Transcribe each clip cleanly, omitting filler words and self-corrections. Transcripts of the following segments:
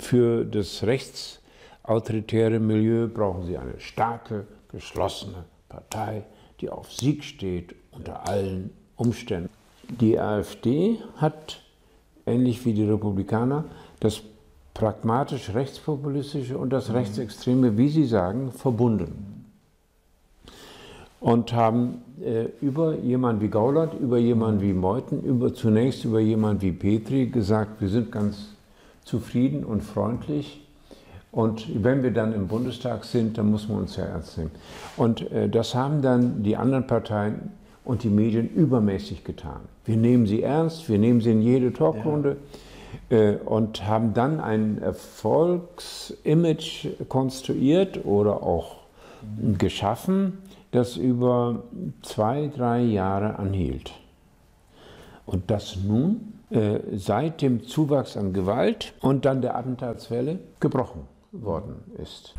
für das rechtsautoritäre Milieu brauchen sie eine starke, geschlossene Partei, die auf Sieg steht unter allen Umständen. Die AfD hat, ähnlich wie die Republikaner, das pragmatisch rechtspopulistische und das rechtsextreme, wie Sie sagen, verbunden. Und haben über jemanden wie Gauland, über jemanden wie Meuthen, zunächst über jemanden wie Petri gesagt, wir sind ganz zufrieden und freundlich. Und wenn wir dann im Bundestag sind, dann muss man uns ja ernst nehmen. Und das haben dann die anderen Parteien und die Medien übermäßig getan. Wir nehmen sie ernst, wir nehmen sie in jede Talkrunde und haben dann ein Erfolgsimage konstruiert oder auch geschaffen, das über 2, 3 Jahre anhielt. Und das nun seit dem Zuwachs an Gewalt und dann der Attentatswelle gebrochen worden ist.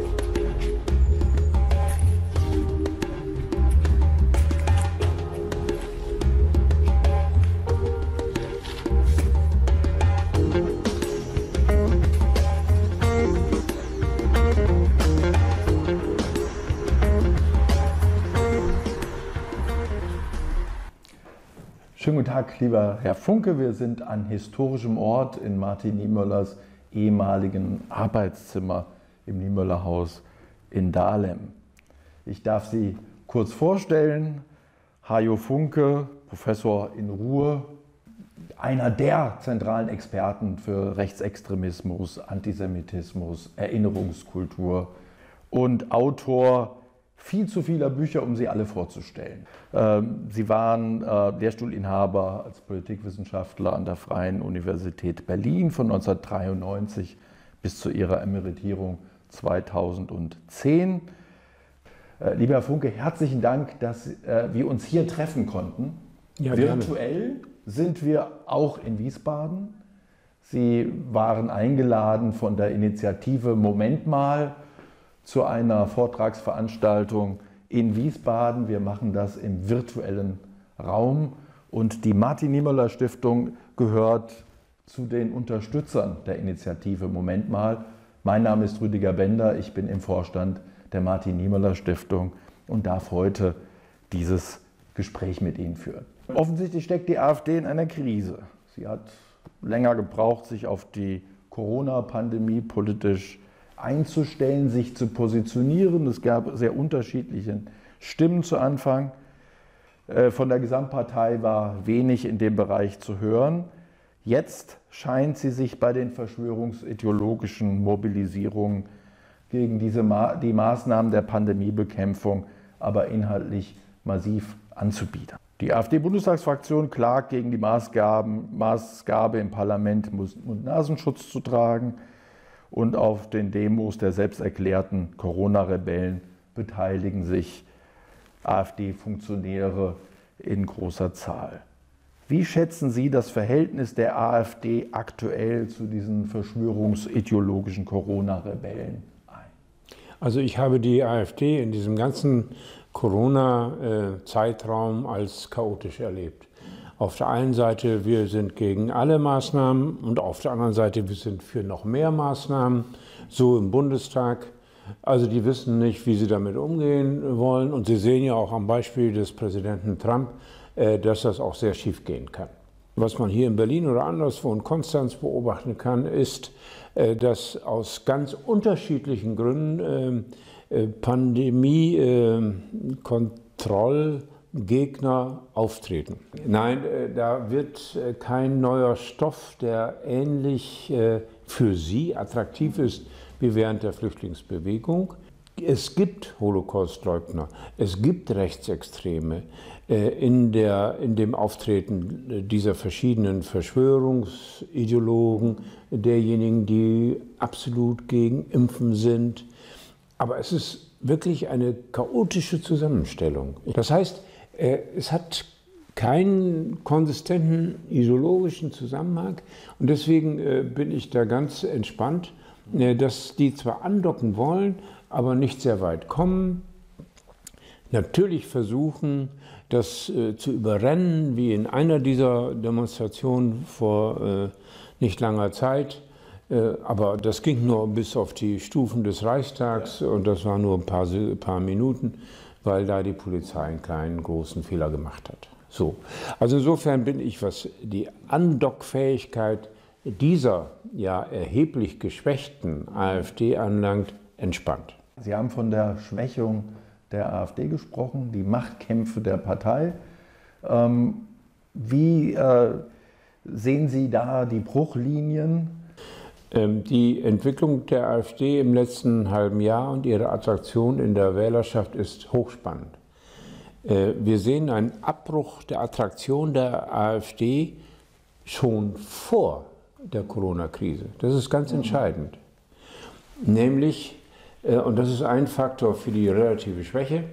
Schönen guten Tag, lieber Herr Funke. Wir sind an historischem Ort in Martin Niemöllers ehemaligen Arbeitszimmer im Niemöller-Haus in Dahlem. Ich darf Sie kurz vorstellen. Hajo Funke, Professor in Ruhr, einer der zentralen Experten für Rechtsextremismus, Antisemitismus, Erinnerungskultur und Autor viel zu vieler Bücher, um sie alle vorzustellen. Sie waren Lehrstuhlinhaber als Politikwissenschaftler an der Freien Universität Berlin von 1993 bis zu ihrer Emeritierung 2010. Lieber Herr Funke, herzlichen Dank, dass wir uns hier treffen konnten. Ja, virtuell sind wir auch in Wiesbaden. Sie waren eingeladen von der Initiative Moment mal zu einer Vortragsveranstaltung in Wiesbaden. Wir machen das im virtuellen Raum und die Martin-Niemöller-Stiftung gehört zu den Unterstützern der Initiative Moment mal. Mein Name ist Rüdiger Bender, ich bin im Vorstand der Martin-Niemöller-Stiftung und darf heute dieses Gespräch mit Ihnen führen. Offensichtlich steckt die AfD in einer Krise. Sie hat länger gebraucht, sich auf die Corona-Pandemie politisch einzustellen, sich zu positionieren. Es gab sehr unterschiedliche Stimmen zu Anfang. Von der Gesamtpartei war wenig in dem Bereich zu hören. Jetzt scheint sie sich bei den verschwörungsideologischen Mobilisierungen gegen die Maßnahmen der Pandemiebekämpfung aber inhaltlich massiv anzubieten. Die AfD-Bundestagsfraktion klagt gegen die Maßgabe im Parlament, Mund-Nasenschutz zu tragen. Und auf den Demos der selbsterklärten Corona-Rebellen beteiligen sich AfD-Funktionäre in großer Zahl. Wie schätzen Sie das Verhältnis der AfD aktuell zu diesen verschwörungsideologischen Corona-Rebellen ein? Also ich habe die AfD in diesem ganzen Corona-Zeitraum als chaotisch erlebt. Auf der einen Seite, wir sind gegen alle Maßnahmen und auf der anderen Seite, wir sind für noch mehr Maßnahmen, so im Bundestag. Also die wissen nicht, wie sie damit umgehen wollen und Sie sehen ja auch am Beispiel des Präsidenten Trump, dass das auch sehr schief gehen kann. Was man hier in Berlin oder anderswo in Konstanz beobachten kann, ist, dass aus ganz unterschiedlichen Gründen Pandemie-Kontrollgegner auftreten. Nein, da wird kein neuer Stoff, der ähnlich für Sie attraktiv ist wie während der Flüchtlingsbewegung. Es gibt Holocaustleugner, es gibt Rechtsextreme in dem Auftreten dieser verschiedenen Verschwörungsideologen, derjenigen, die absolut gegen Impfen sind. Aber es ist wirklich eine chaotische Zusammenstellung. Das heißt, es hat keinen konsistenten ideologischen Zusammenhang und deswegen bin ich da ganz entspannt, dass die zwar andocken wollen, aber nicht sehr weit kommen. Natürlich versuchen, das zu überrennen, wie in einer dieser Demonstrationen vor nicht langer Zeit, Aber das ging nur bis auf die Stufen des Reichstags und das war nur ein paar Minuten, weil da die Polizei einen kleinen, großen Fehler gemacht hat. So. Also insofern bin ich, was die Andockfähigkeit dieser ja erheblich geschwächten AfD anlangt, entspannt. Sie haben von der Schwächung der AfD gesprochen, die Machtkämpfe der Partei. Wie sehen Sie da die Bruchlinien? Die Entwicklung der AfD im letzten halben Jahr und ihre Attraktion in der Wählerschaft ist hochspannend. Wir sehen einen Abbruch der Attraktion der AfD schon vor der Corona-Krise. Das ist ganz entscheidend. Nämlich, und das ist ein Faktor für die relative Schwäche,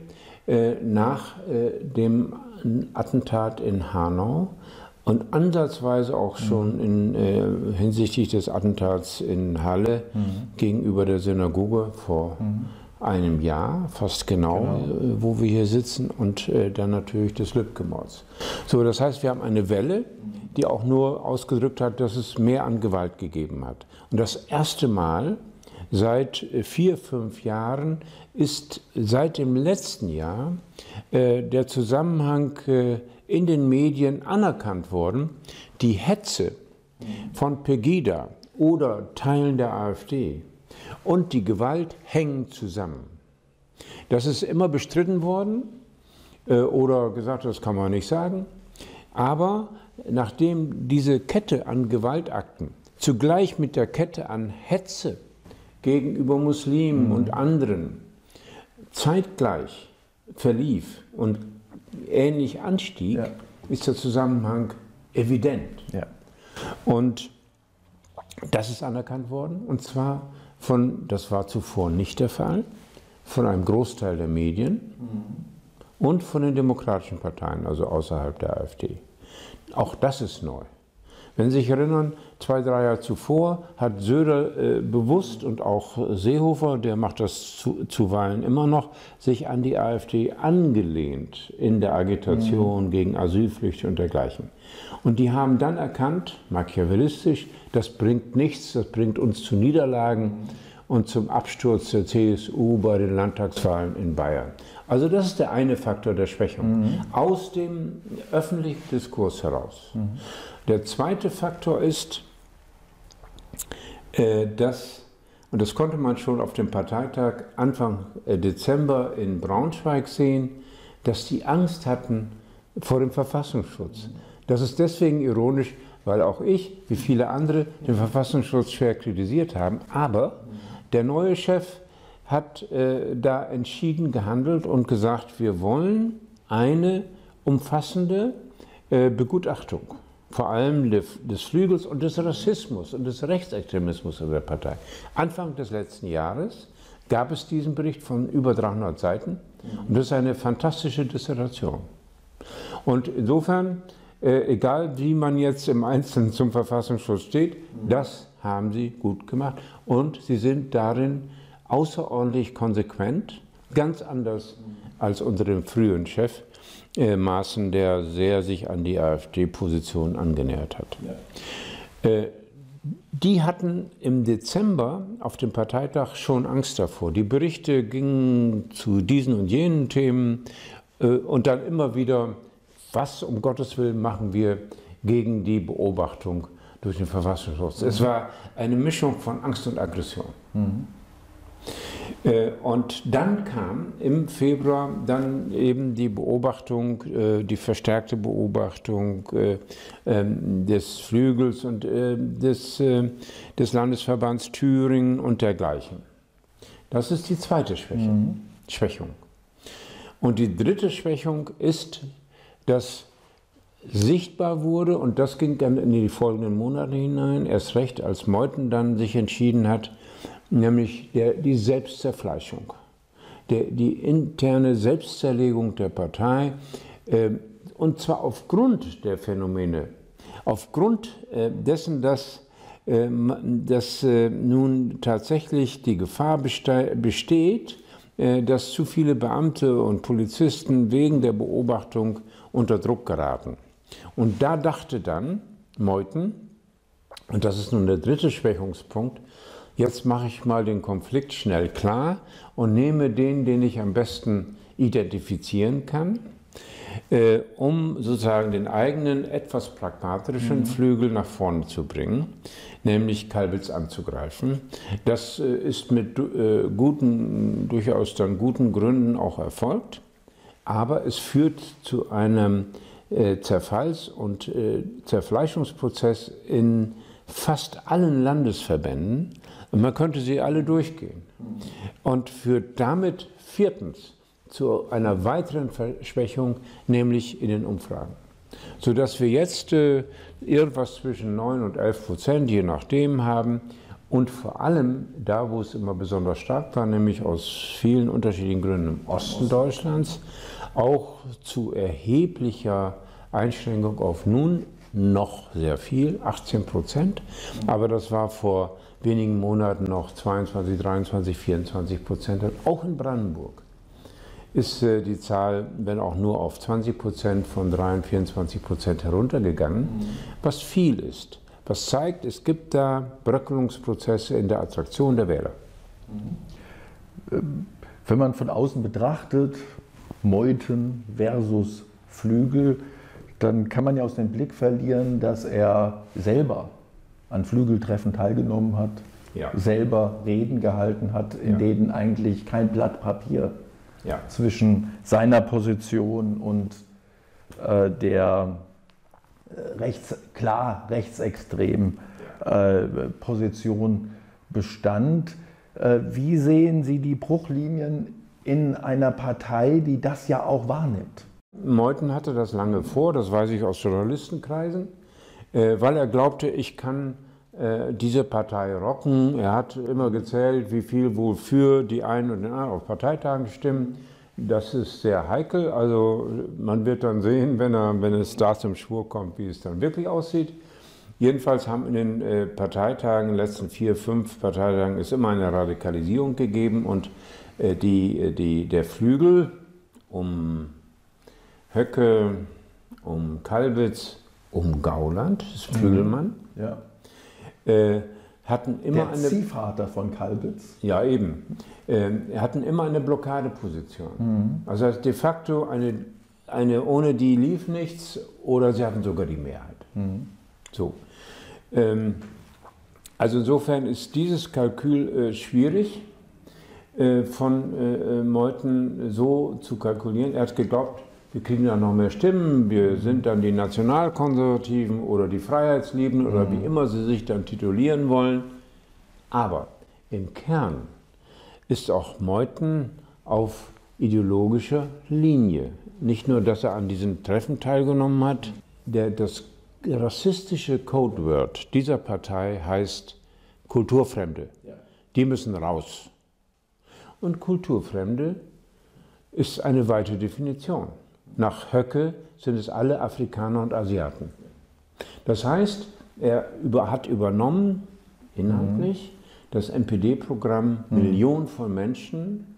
nach dem Attentat in Hanau und ansatzweise auch schon hinsichtlich des Attentats in Halle gegenüber der Synagoge vor einem Jahr, fast genau, wo wir hier sitzen, und dann natürlich des Lübcke-Mords. So, das heißt, wir haben eine Welle, die auch nur ausgedrückt hat, dass es mehr an Gewalt gegeben hat. Und das erste Mal seit 4, 5 Jahren ist seit dem letzten Jahr der Zusammenhang in den Medien anerkannt worden. Die Hetze von Pegida oder Teilen der AfD und die Gewalt hängen zusammen. Das ist immer bestritten worden oder gesagt, das kann man nicht sagen. Aber nachdem diese Kette an Gewaltakten zugleich mit der Kette an Hetze gegenüber Muslimen und anderen zeitgleich verlief und ähnlich anstieg, ist der Zusammenhang evident. Ja. Und das ist anerkannt worden, und zwar das war zuvor nicht der Fall, von einem Großteil der Medien und von den demokratischen Parteien, also außerhalb der AfD. Auch das ist neu. Wenn Sie sich erinnern, 2, 3 Jahre zuvor hat Söder bewusst und auch Seehofer, der macht das zuweilen immer noch, sich an die AfD angelehnt in der Agitation gegen Asylflüchtlinge und dergleichen. Und die haben dann erkannt, machiavellistisch, das bringt nichts, das bringt uns zu Niederlagen und zum Absturz der CSU bei den Landtagswahlen in Bayern. Also das ist der eine Faktor der Schwächung, aus dem öffentlichen Diskurs heraus. Der zweite Faktor ist, dass, und das konnte man schon auf dem Parteitag Anfang Dezember in Braunschweig sehen, dass die Angst hatten vor dem Verfassungsschutz. Das ist deswegen ironisch, weil auch ich, wie viele andere, den Verfassungsschutz schwer kritisiert haben. Aber der neue Chef hat da entschieden gehandelt und gesagt, wir wollen eine umfassende Begutachtung, vor allem des Flügels und des Rassismus und des Rechtsextremismus in der Partei. Anfang des letzten Jahres gab es diesen Bericht von über 300 Seiten und das ist eine fantastische Dissertation. Und insofern, egal wie man jetzt im Einzelnen zum Verfassungsschutz steht, das haben sie gut gemacht und sie sind darin außerordentlich konsequent, ganz anders als unter dem früheren Chef Maaßen, der sehr sich an die AfD-Position angenähert hat. Ja. Die hatten im Dezember auf dem Parteitag schon Angst davor. Die Berichte gingen zu diesen und jenen Themen und dann immer wieder, was um Gottes Willen machen wir gegen die Beobachtung durch den Verfassungsschutz. Es war eine Mischung von Angst und Aggression. Und dann kam im Februar dann eben die Beobachtung, die verstärkte Beobachtung des Flügels und des Landesverbands Thüringen und dergleichen. Das ist die zweite Schwächung. Und die dritte Schwächung ist, dass sichtbar wurde, und das ging dann in die folgenden Monate hinein, erst recht, als Meuthen dann sich entschieden hat, nämlich die Selbstzerfleischung, die interne Selbstzerlegung der Partei, und zwar aufgrund der Phänomene, aufgrund dessen, dass nun tatsächlich die Gefahr besteht, dass zu viele Beamte und Polizisten wegen der Beobachtung unter Druck geraten. Und da dachte dann Meuthen, Und das ist nun der dritte Schwächungspunkt. Jetzt mache ich mal den Konflikt schnell klar und nehme den ich am besten identifizieren kann, um sozusagen den eigenen, etwas pragmatischen Flügel nach vorne zu bringen, nämlich Kalbitz anzugreifen. Das ist mit durchaus dann guten Gründen auch erfolgt, aber es führt zu einem Zerfalls- und Zerfleischungsprozess in fast allen Landesverbänden. Und man könnte sie alle durchgehen. Und führt damit viertens zu einer weiteren Verschwächung, nämlich in den Umfragen. Sodass wir jetzt irgendwas zwischen 9 und 11%, je nachdem, haben. Und vor allem da, wo es immer besonders stark war, nämlich aus vielen unterschiedlichen Gründen im Osten Deutschlands, auch zu erheblicher Einschränkung auf nun noch sehr viel, 18%. Aber das war vor wenigen Monaten noch 22, 23, 24%. Auch in Brandenburg ist die Zahl, wenn auch nur auf 20%, von 23, 24% heruntergegangen, was viel ist. Was zeigt, es gibt da Bröckelungsprozesse in der Attraktion der Wähler. Wenn man von außen betrachtet, Meuthen versus Flügel, dann kann man ja aus dem Blick verlieren, dass er selber an Flügeltreffen teilgenommen hat, selber Reden gehalten hat, in denen eigentlich kein Blatt Papier zwischen seiner Position und der klar rechtsextremen Position bestand. Wie sehen Sie die Bruchlinien in einer Partei, die das ja auch wahrnimmt? Meuthen hatte das lange vor, das weiß ich aus Journalistenkreisen, weil er glaubte, ich kann diese Partei rocken. Er hat immer gezählt, wie viel wohl für die einen und den anderen auf Parteitagen stimmen. Das ist sehr heikel, also man wird dann sehen, wenn es da zum Schwur kommt, wie es dann wirklich aussieht. Jedenfalls haben in den Parteitagen, in den letzten 4, 5 Parteitagen, ist immer eine Radikalisierung gegeben und der Flügel um Höcke, um Kalbitz, um Gauland, das Flügelmann, hatten immer der Ziehvater von Kalbitz. Ja, eben. Hatten immer eine Blockadeposition. Also de facto eine ohne die lief nichts oder sie hatten sogar die Mehrheit. So. Also insofern ist dieses Kalkül schwierig von Meuthen so zu kalkulieren. Er hat geglaubt, wir kriegen dann noch mehr Stimmen, wir sind dann die Nationalkonservativen oder die Freiheitsliebenden oder wie immer sie sich dann titulieren wollen. Aber im Kern ist auch Meuthen auf ideologischer Linie. Nicht nur, dass er an diesen Treffen teilgenommen hat, das rassistische Codewort dieser Partei heißt Kulturfremde. Die müssen raus. Und Kulturfremde ist eine weite Definition. Nach Höcke sind es alle Afrikaner und Asiaten. Das heißt, er hat übernommen, inhaltlich, das NPD-Programm, Millionen von Menschen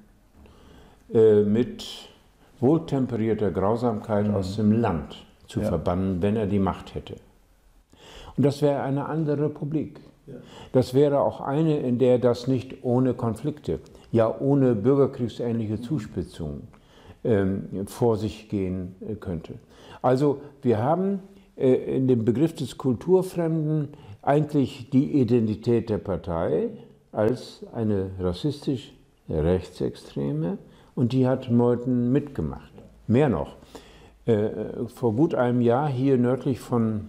mit wohltemperierter Grausamkeit aus dem Land zu verbannen, wenn er die Macht hätte. Und das wäre eine andere Republik. Das wäre auch eine, in der das nicht ohne Konflikte, ja ohne bürgerkriegsähnliche Zuspitzungen vor sich gehen könnte. Also wir haben in dem Begriff des Kulturfremden eigentlich die Identität der Partei als eine rassistisch rechtsextreme und die hat Meuthen mitgemacht. Mehr noch, vor gut einem Jahr hier nördlich von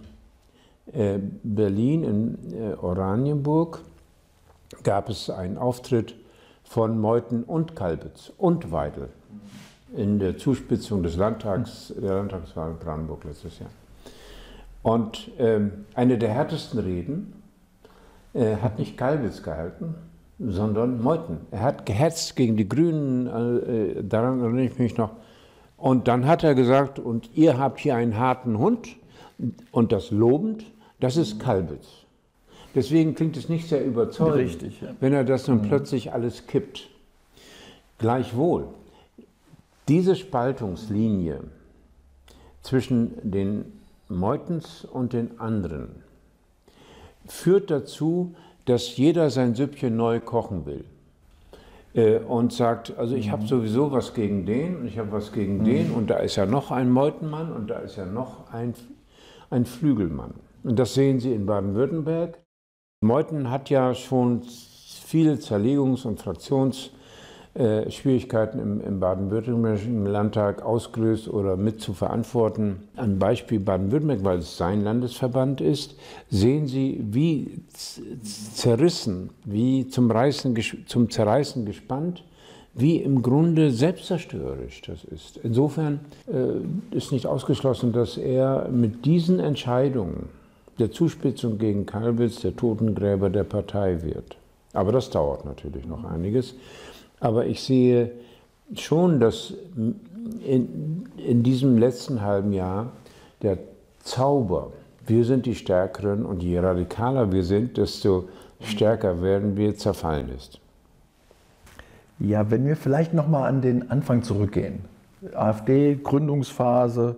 Berlin in Oranienburg gab es einen Auftritt von Meuthen und Kalbitz und Weidel in der Zuspitzung des Landtags, der Landtagswahl in Brandenburg letztes Jahr. Und eine der härtesten Reden hat nicht Kalbitz gehalten, sondern Meuthen. Er hat gehetzt gegen die Grünen, daran erinnere ich mich noch. Und dann hat er gesagt, und ihr habt hier einen harten Hund, und das lobend, das ist Kalbitz. Deswegen klingt es nicht sehr überzeugend, richtig, wenn er das nun plötzlich alles kippt. Gleichwohl, diese Spaltungslinie zwischen den Meuthens und den anderen führt dazu, dass jeder sein Süppchen neu kochen will. Und sagt, also ich habe sowieso was gegen den und ich habe was gegen den und da ist ja noch ein Meutenmann und da ist ja noch ein Flügelmann. Und das sehen Sie in Baden-Württemberg. Meuthen hat ja schon viele Zerlegungs- und Fraktionsschwierigkeiten im baden-württembergischen Landtag ausgelöst oder mit zu verantworten. Am Beispiel Baden-Württemberg, weil es sein Landesverband ist, sehen Sie, wie zerrissen, wie zum Zerreißen gespannt, wie im Grunde selbstzerstörerisch das ist. Insofern ist nicht ausgeschlossen, dass er mit diesen Entscheidungen der Zuspitzung gegen Kalbitz der Totengräber der Partei wird. Aber das dauert natürlich noch einiges. Aber ich sehe schon, dass in diesem letzten halben Jahr der Zauber, wir sind die Stärkeren und je radikaler wir sind, desto stärker werden wir, zerfallen ist. Ja, wenn wir vielleicht noch mal an den Anfang zurückgehen. AfD-Gründungsphase,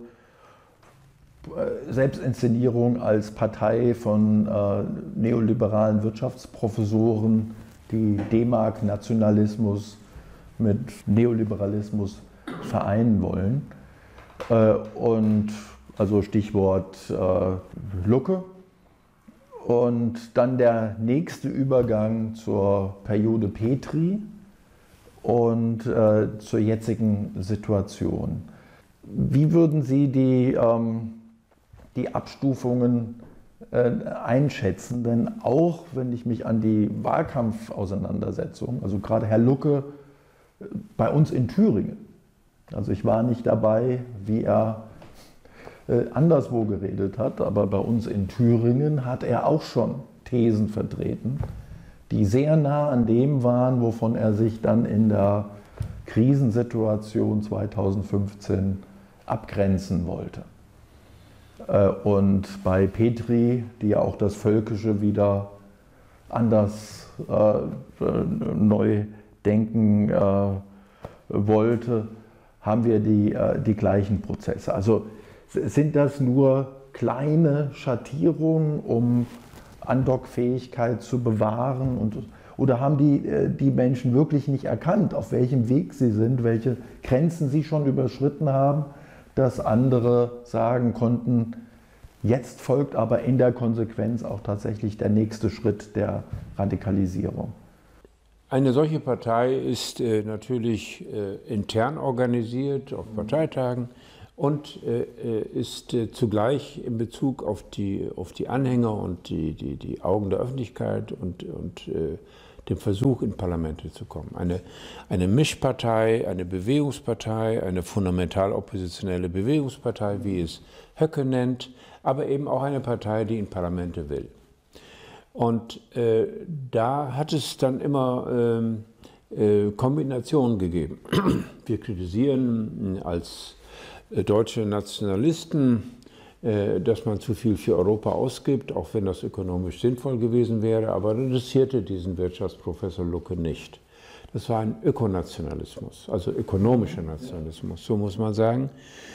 Selbstinszenierung als Partei von neoliberalen Wirtschaftsprofessoren, die D-Mark-Nationalismus mit Neoliberalismus vereinen wollen. Und also Stichwort Lucke. Und dann der nächste Übergang zur Periode Petri und zur jetzigen Situation. Wie würden Sie die Abstufungen einschätzen? Denn auch wenn ich mich an die Wahlkampfauseinandersetzung, also gerade Herr Lucke bei uns in Thüringen, also ich war nicht dabei, wie er anderswo geredet hat, aber bei uns in Thüringen hat er auch schon Thesen vertreten, die sehr nah an dem waren, wovon er sich dann in der Krisensituation 2015 abgrenzen wollte. Und bei Petri, die ja auch das Völkische wieder anders neu denken wollte, haben wir die gleichen Prozesse. Also sind das nur kleine Schattierungen, um Andockfähigkeit zu bewahren? Oder haben die Menschen wirklich nicht erkannt, auf welchem Weg sie sind, welche Grenzen sie schon überschritten haben, dass andere sagen konnten, jetzt folgt aber in der Konsequenz auch tatsächlich der nächste Schritt der Radikalisierung? Eine solche Partei ist natürlich intern organisiert auf Parteitagen und ist zugleich in Bezug auf die Anhänger und die Augen der Öffentlichkeit und dem Versuch, in Parlamente zu kommen. Eine Mischpartei, eine Bewegungspartei, eine fundamental oppositionelle Bewegungspartei, wie es Höcke nennt, aber eben auch eine Partei, die in Parlamente will. Und da hat es dann immer Kombinationen gegeben. Wir kritisieren als deutsche Nationalisten, dass man zu viel für Europa ausgibt, auch wenn das ökonomisch sinnvoll gewesen wäre, aber das interessierte diesen Wirtschaftsprofessor Lucke nicht. Das war ein Ökonationalismus, also ökonomischer Nationalismus, so muss man sagen.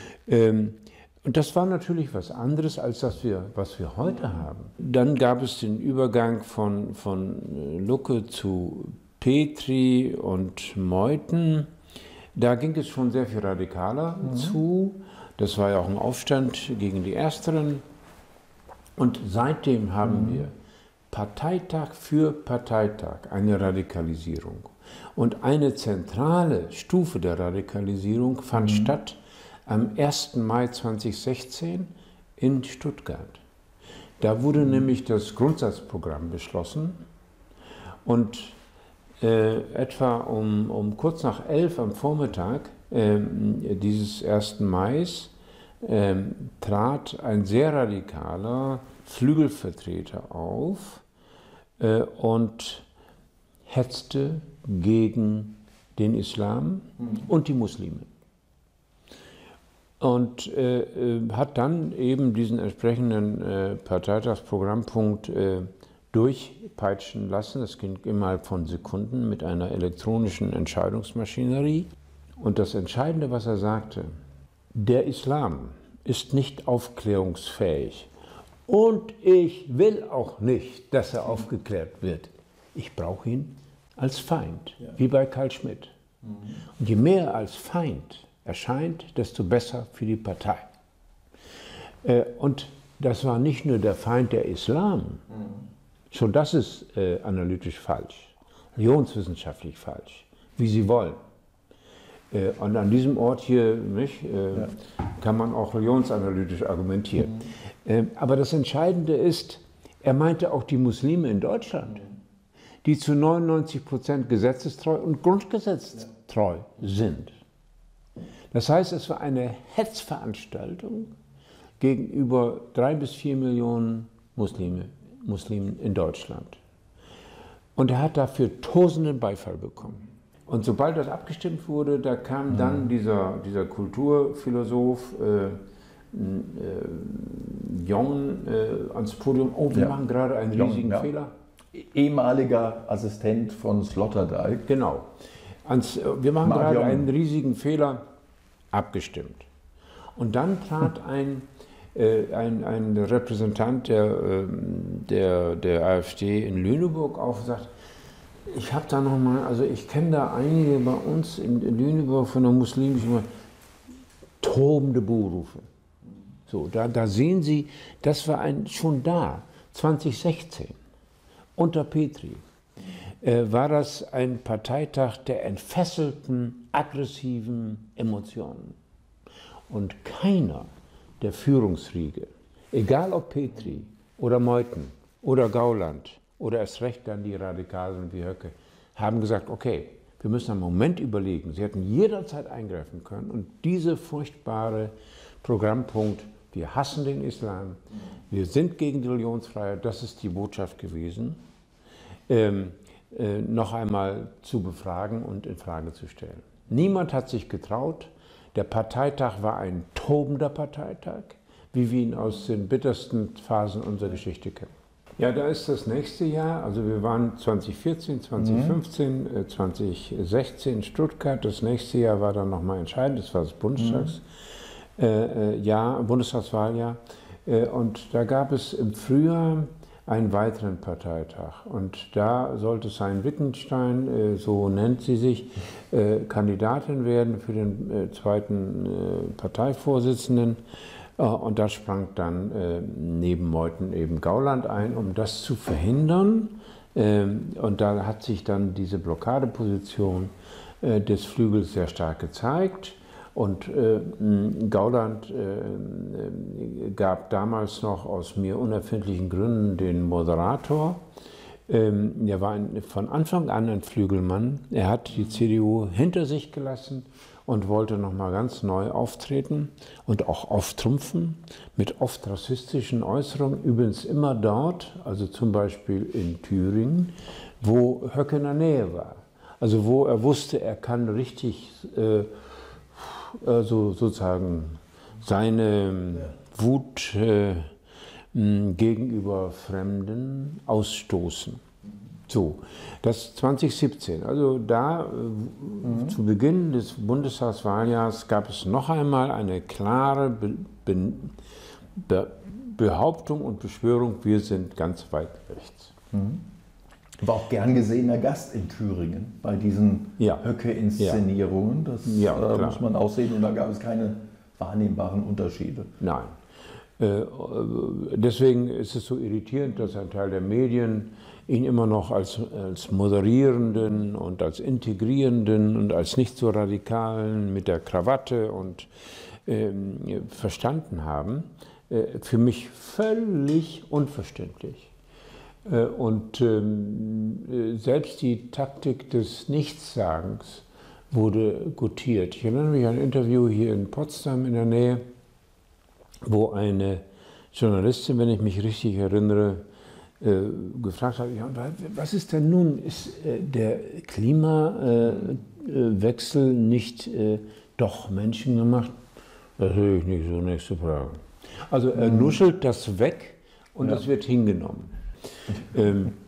Und das war natürlich was anderes, als was wir heute haben. Dann gab es den Übergang von Lucke zu Petri und Meuthen. Da ging es schon sehr viel radikaler zu. Das war ja auch ein Aufstand gegen die Ersteren. Und seitdem haben wir Parteitag für Parteitag eine Radikalisierung. Und eine zentrale Stufe der Radikalisierung fand statt am 1. Mai 2016 in Stuttgart. Da wurde nämlich das Grundsatzprogramm beschlossen und etwa um kurz nach 11 am Vormittag dieses 1. Mai trat ein sehr radikaler Flügelvertreter auf und hetzte gegen den Islam und die Muslime. Und hat dann eben diesen entsprechenden Parteitagsprogrammpunkt durchpeitschen lassen. Das ging innerhalb von Sekunden mit einer elektronischen Entscheidungsmaschinerie. Und das Entscheidende, was er sagte, der Islam ist nicht aufklärungsfähig Und ich will auch nicht, dass er aufgeklärt wird. Ich brauche ihn als Feind, wie bei Carl Schmitt. Und je mehr er als Feind erscheint, desto besser für die Partei. Und das war nicht nur der Feind der Islam, schon das ist analytisch falsch, religionswissenschaftlich falsch, wie Sie wollen. Und an diesem Ort hier kann man auch religionsanalytisch argumentieren. Aber das Entscheidende ist, er meinte auch die Muslime in Deutschland, die zu 99% gesetzestreu und grundgesetztreu sind. Das heißt, es war eine Hetzveranstaltung gegenüber 3 bis 4 Millionen Muslimen in Deutschland. Und er hat dafür tosenden Beifall bekommen. Und sobald das abgestimmt wurde, da kam dann dieser Kulturphilosoph Jong ans Podium. Oh, wir machen gerade einen riesigen Fehler. Ehemaliger Assistent von Sloterdijk. Genau. Wir machen gerade einen riesigen Fehler, abgestimmt. Und dann trat ein Repräsentant der AfD in Lüneburg auf und sagt, ich habe da nochmal, also ich kenne da einige bei uns in Lüneburg von der muslimischen, tobende Buhrufe. So, da sehen Sie, das war schon da, 2016, unter Petri, war das ein Parteitag der entfesselten, aggressiven Emotionen. Und keiner der Führungsriege, egal ob Petri oder Meuthen oder Gauland oder erst recht dann die Radikalen wie Höcke, haben gesagt, okay, wir müssen einen Moment überlegen. Sie hätten jederzeit eingreifen können und diese furchtbare Programmpunkt, wir hassen den Islam, wir sind gegen die Religionsfreiheit, das ist die Botschaft gewesen, noch einmal zu befragen und in Frage zu stellen. Niemand hat sich getraut. Der Parteitag war ein tobender Parteitag, wie wir ihn aus den bittersten Phasen unserer Geschichte kennen. Ja, da ist das nächste Jahr, also wir waren 2014, 2015, 2016 in Stuttgart, das nächste Jahr war dann nochmal entscheidend, das war das Bundestagswahljahr, und da gab es im Frühjahr einen weiteren Parteitag und da sollte Sayn-Wittgenstein, so nennt sie sich, Kandidatin werden für den zweiten Parteivorsitzenden. Und da sprang dann neben Meuthen eben Gauland ein, um das zu verhindern. Und da hat sich dann diese Blockadeposition des Flügels sehr stark gezeigt. Und Gauland gab damals noch aus mir unerfindlichen Gründen den Moderator. Er war von Anfang an ein Flügelmann. Er hat die CDU hinter sich gelassen und wollte nochmal ganz neu auftreten und auch auftrumpfen mit oft rassistischen Äußerungen. Übrigens immer dort, also zum Beispiel in Thüringen, wo Höcke in der Nähe war. Also wo er wusste, er kann richtig sozusagen seine Wut gegenüber Fremden ausstoßen. So, das 2017, also da zu Beginn des Bundestagswahljahres gab es noch einmal eine klare Behauptung und Beschwörung, wir sind ganz weit rechts. War auch gern gesehener Gast in Thüringen bei diesen Höcke-Inszenierungen. Das muss man auch sehen und da gab es keine wahrnehmbaren Unterschiede. Nein. Deswegen ist es so irritierend, dass ein Teil der Medien ihn immer noch als moderierenden und als integrierenden und als nicht so radikalen mit der Krawatte und verstanden haben. Für mich völlig unverständlich. Und selbst die Taktik des Nichtssagens wurde gutiert. Ich erinnere mich an ein Interview hier in Potsdam in der Nähe, wo eine Journalistin, wenn ich mich richtig erinnere, gefragt hat, ja, was ist denn nun, ist der Klimawechsel nicht doch menschengemacht? Das höre ich nicht so, nächste Frage. Also er nuschelt das weg und das wird hingenommen.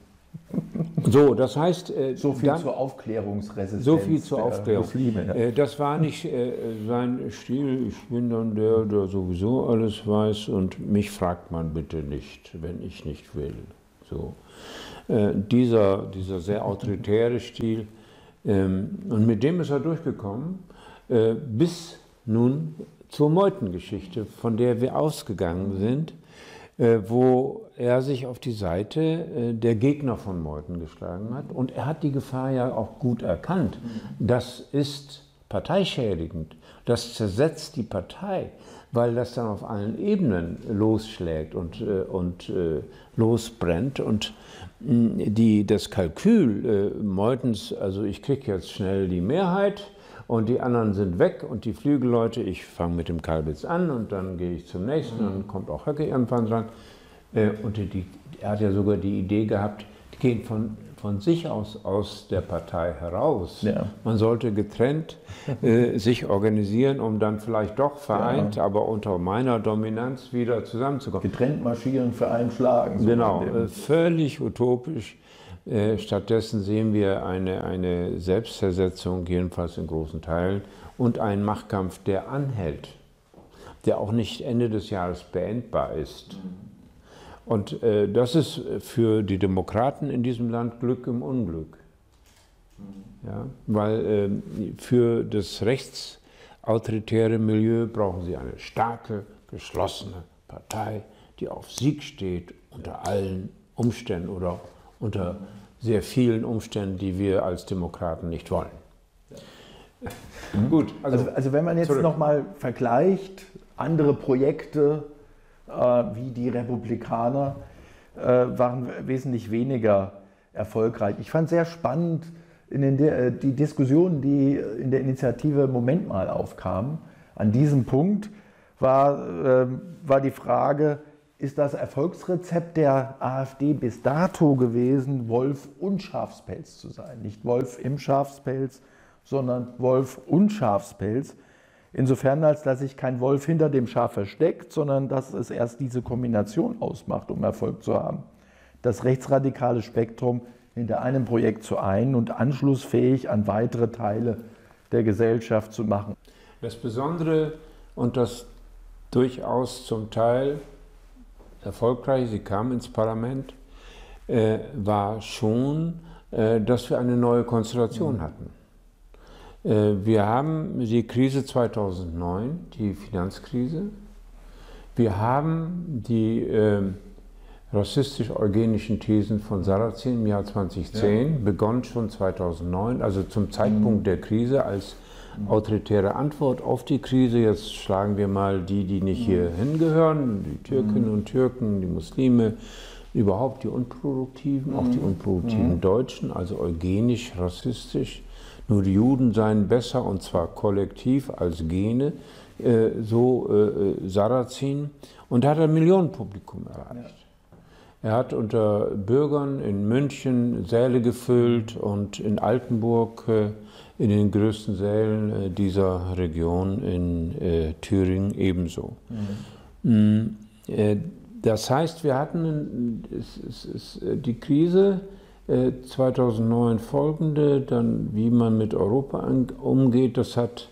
So, das heißt, so viel zur Aufklärungsresistenz. So viel zur Aufklärung. Muslime, ja. Das war nicht sein Stil, ich bin dann der sowieso alles weiß und mich fragt man bitte nicht, wenn ich nicht will. So. Dieser sehr autoritäre Stil, und mit dem ist er durchgekommen, bis nun zur Meutengeschichte, von der wir ausgegangen sind, wo er sich auf die Seite der Gegner von Meuthen geschlagen hat. Und er hat die Gefahr ja auch gut erkannt. Das ist parteischädigend. Das zersetzt die Partei, weil das dann auf allen Ebenen losschlägt und losbrennt. Und das Kalkül Meuthens, also ich kriege jetzt schnell die Mehrheit, und die anderen sind weg und die Flügelleute, ich fange mit dem Kalbitz an und dann gehe ich zum nächsten und dann kommt auch Höcke irgendwann dran. Und er hat ja sogar die Idee gehabt, die gehen von sich aus der Partei heraus. Ja. Man sollte getrennt sich organisieren, um dann vielleicht doch vereint, aber unter meiner Dominanz wieder zusammenzukommen. Getrennt marschieren, vereint schlagen. So genau, völlig utopisch. Stattdessen sehen wir eine Selbstzersetzung, jedenfalls in großen Teilen, und einen Machtkampf, der anhält, der auch nicht Ende des Jahres beendbar ist. Und das ist für die Demokraten in diesem Land Glück im Unglück. Ja, weil für das rechtsautoritäre Milieu brauchen sie eine starke, geschlossene Partei, die auf Sieg steht unter allen Umständen oder unter sehr vielen Umständen, die wir als Demokraten nicht wollen. Gut, also wenn man jetzt nochmal vergleicht, andere Projekte wie die Republikaner waren wesentlich weniger erfolgreich. Ich fand sehr spannend die Diskussionen, die in der Initiative Moment mal aufkamen. An diesem Punkt war die Frage, ist das Erfolgsrezept der AfD bis dato gewesen, Wolf und Schafspelz zu sein. Nicht Wolf im Schafspelz, sondern Wolf und Schafspelz. Insofern, als dass sich kein Wolf hinter dem Schaf versteckt, sondern dass es erst diese Kombination ausmacht, um Erfolg zu haben. Das rechtsradikale Spektrum hinter einem Projekt zu ein und anschlussfähig an weitere Teile der Gesellschaft zu machen. Das Besondere und das durchaus zum Teil erfolgreich, sie kam ins Parlament, war schon, dass wir eine neue Konstellation hatten. Wir haben die Krise 2009, die Finanzkrise. Wir haben die rassistisch-eugenischen Thesen von Sarrazin im Jahr 2010, begonnen schon 2009, also zum Zeitpunkt der Krise als autoritäre Antwort auf die Krise. Jetzt schlagen wir mal die nicht hier hingehören, die Türkinnen und Türken, die Muslime, überhaupt die Unproduktiven, auch die unproduktiven Deutschen, also eugenisch, rassistisch. Nur die Juden seien besser, und zwar kollektiv als Gene, Sarrazin. Und da hat er ein Millionenpublikum erreicht. Ja. Er hat unter Bürgern in München Säle gefüllt und in Altenburg in den größten Sälen dieser Region in Thüringen ebenso. Das heißt, wir hatten die Krise 2009 folgende, dann wie man mit Europa umgeht, das hat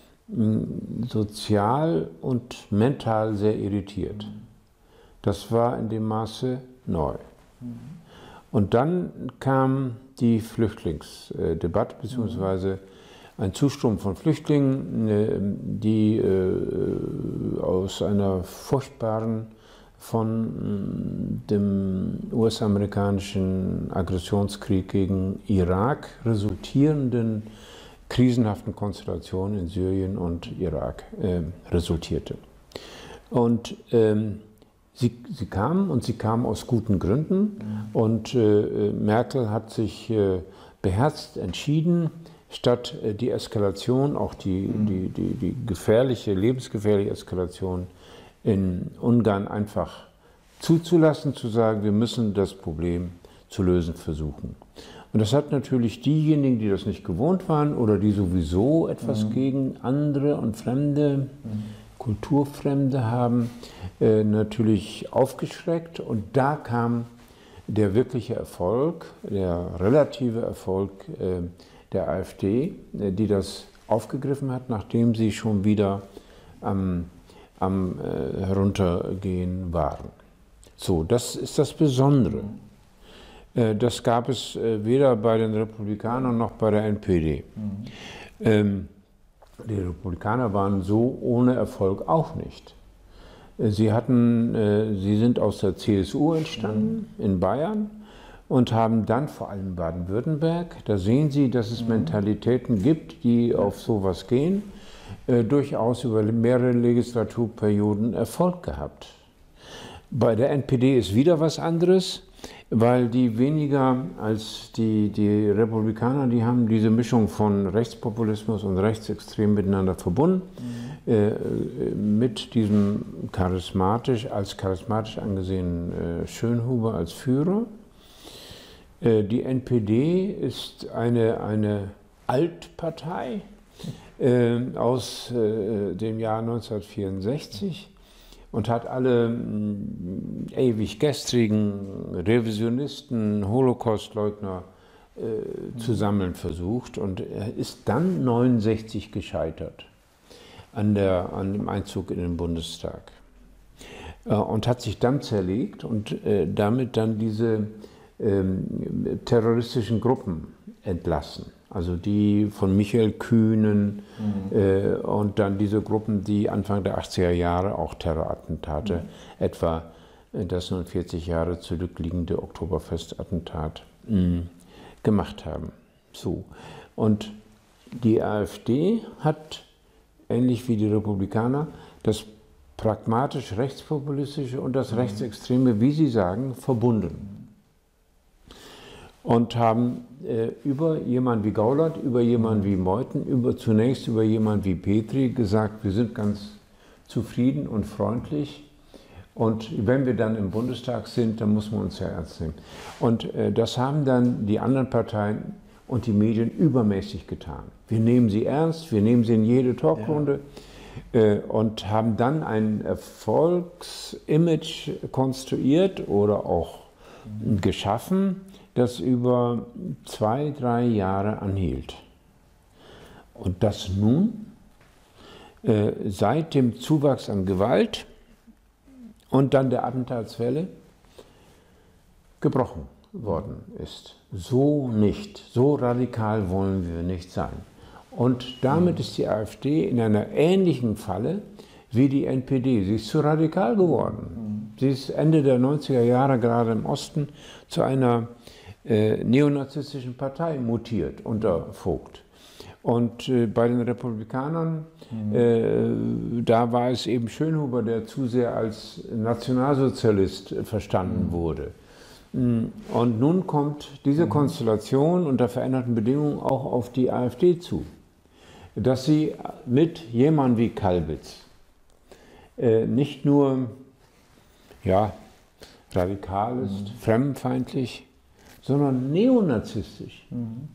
sozial und mental sehr irritiert. Das war in dem Maße neu. Und dann kam die Flüchtlingsdebatte, beziehungsweise ein Zustrom von Flüchtlingen, die aus einer furchtbaren, von dem US-amerikanischen Aggressionskrieg gegen Irak resultierenden krisenhaften Konstellation in Syrien und Irak resultierte. Und sie kam aus guten Gründen, und Merkel hat sich beherzt entschieden, statt die Eskalation, auch die gefährliche, lebensgefährliche Eskalation in Ungarn einfach zuzulassen, zu sagen, wir müssen das Problem zu lösen versuchen. Und das hat natürlich diejenigen, die das nicht gewohnt waren oder die sowieso etwas gegen andere und Fremde, Kulturfremde haben, natürlich aufgeschreckt. Und da kam der wirkliche Erfolg, der relative Erfolg der AfD, die das aufgegriffen hat, nachdem sie schon wieder am Heruntergehen waren. So, das ist das Besondere. Das gab es weder bei den Republikanern noch bei der NPD. Die Republikaner waren so ohne Erfolg auch nicht. Sie sind aus der CSU entstanden in Bayern und haben dann vor allem Baden-Württemberg, da sehen Sie, dass es Mentalitäten gibt, die auf sowas gehen, durchaus über mehrere Legislaturperioden Erfolg gehabt. Bei der NPD ist wieder was anderes, weil die weniger als die Republikaner, die haben diese Mischung von Rechtspopulismus und Rechtsextrem miteinander verbunden, mit diesem als charismatisch angesehenen Schönhuber als Führer. Die NPD ist eine Altpartei aus dem Jahr 1964 und hat alle ewig gestrigen Revisionisten, Holocaustleugner zu sammeln versucht und ist dann 1969 gescheitert an dem Einzug in den Bundestag und hat sich dann zerlegt und damit dann diese terroristischen Gruppen entlassen. Also die von Michael Kühnen und dann diese Gruppen, die Anfang der 80er Jahre auch Terrorattentate, etwa das nun 40 Jahre zurückliegende Oktoberfestattentat gemacht haben. So. Und die AfD hat, ähnlich wie die Republikaner, das pragmatisch rechtspopulistische und das rechtsextreme, wie Sie sagen, verbunden. Und haben über jemanden wie Gauland, über jemanden wie Meuthen, zunächst über jemanden wie Petri gesagt, wir sind ganz zufrieden und freundlich und wenn wir dann im Bundestag sind, dann muss man uns ja ernst nehmen. Und das haben dann die anderen Parteien und die Medien übermäßig getan. Wir nehmen sie ernst, wir nehmen sie in jede Talkrunde und haben dann ein Erfolgsimage konstruiert oder auch geschaffen, das über 2, 3 Jahre anhielt. Und das nun seit dem Zuwachs an Gewalt und dann der Attentatswelle gebrochen worden ist. So nicht, so radikal wollen wir nicht sein. Und damit ist die AfD in einer ähnlichen Falle wie die NPD. Sie ist zu radikal geworden. Sie ist Ende der 90er Jahre gerade im Osten zu einer neonazistischen Partei mutiert unter Vogt. Und bei den Republikanern, da war es eben Schönhuber, der zu sehr als Nationalsozialist verstanden wurde. Und nun kommt diese Konstellation unter veränderten Bedingungen auch auf die AfD zu, dass sie mit jemandem wie Kalbitz nicht nur radikal ist, fremdenfeindlich, sondern neonazistisch.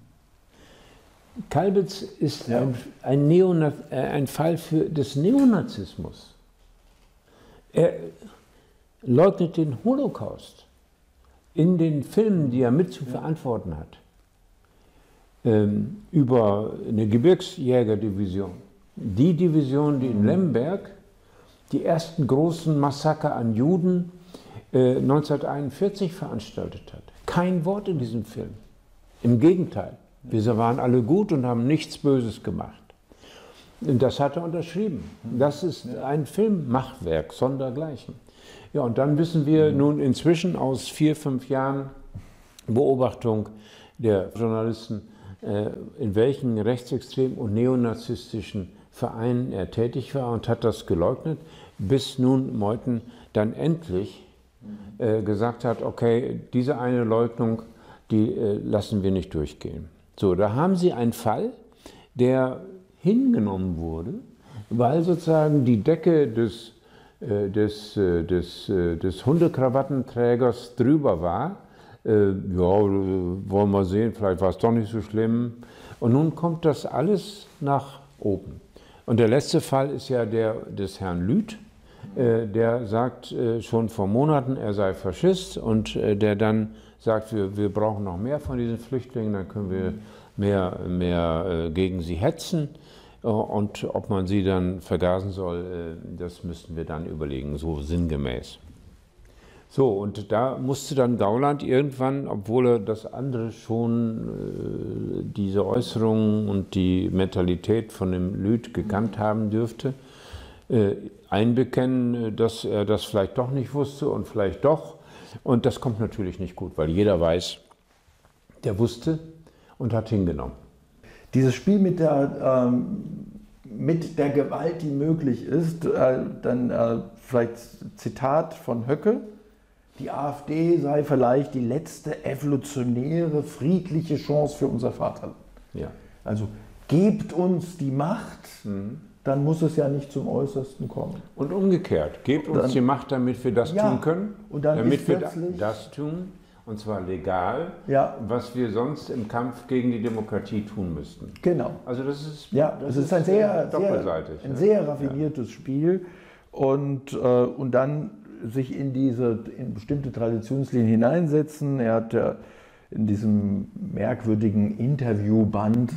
Kalbitz ist ein Fall des Neonazismus. Er leugnet den Holocaust in den Filmen, die er mit zu verantworten hat, über eine Gebirgsjägerdivision. Die Division, die in Lemberg die ersten großen Massaker an Juden 1941 veranstaltet hat. Kein Wort in diesem Film. Im Gegenteil, wir waren alle gut und haben nichts Böses gemacht. Und das hat er unterschrieben. Das ist ein Filmmachwerk, sondergleichen. Ja, und dann wissen wir nun inzwischen aus 4, 5 Jahren Beobachtung der Journalisten, in welchen rechtsextremen und neonazistischen Vereinen er tätig war und hat das geleugnet, bis nun Meuthen dann endlich gesagt hat, okay, diese eine Leugnung, die lassen wir nicht durchgehen. So, da haben Sie einen Fall, der hingenommen wurde, weil sozusagen die Decke des Hundekrawattenträgers drüber war. Wollen wir sehen, vielleicht war es doch nicht so schlimm. Und nun kommt das alles nach oben. Und der letzte Fall ist ja der des Herrn Lüth, der sagt schon vor Monaten, er sei Faschist und der dann sagt, wir brauchen noch mehr von diesen Flüchtlingen, dann können wir mehr gegen sie hetzen. Und ob man sie dann vergasen soll, das müssten wir dann überlegen, so sinngemäß. So, und da musste dann Gauland irgendwann, obwohl er das andere schon, diese Äußerungen und die Mentalität von dem Lüth gekannt haben dürfte, einbekennen, dass er das vielleicht doch nicht wusste und vielleicht doch. Und das kommt natürlich nicht gut, weil jeder weiß, der wusste und hat hingenommen. Dieses Spiel mit der Gewalt, die möglich ist, dann vielleicht Zitat von Höcke: Die AfD sei vielleicht die letzte evolutionäre, friedliche Chance für unser Vaterland. Ja. Also gebt uns die Macht, dann muss es ja nicht zum Äußersten kommen. Und umgekehrt, gebt uns die Macht, damit wir das tun können, und dann damit wir plötzlich das tun, und zwar legal, was wir sonst im Kampf gegen die Demokratie tun müssten. Genau. Also das ist, das ist ein doppelseitig. Sehr raffiniertes Spiel und dann sich in bestimmte Traditionslinien hineinsetzen. Er hat in diesem merkwürdigen Interviewband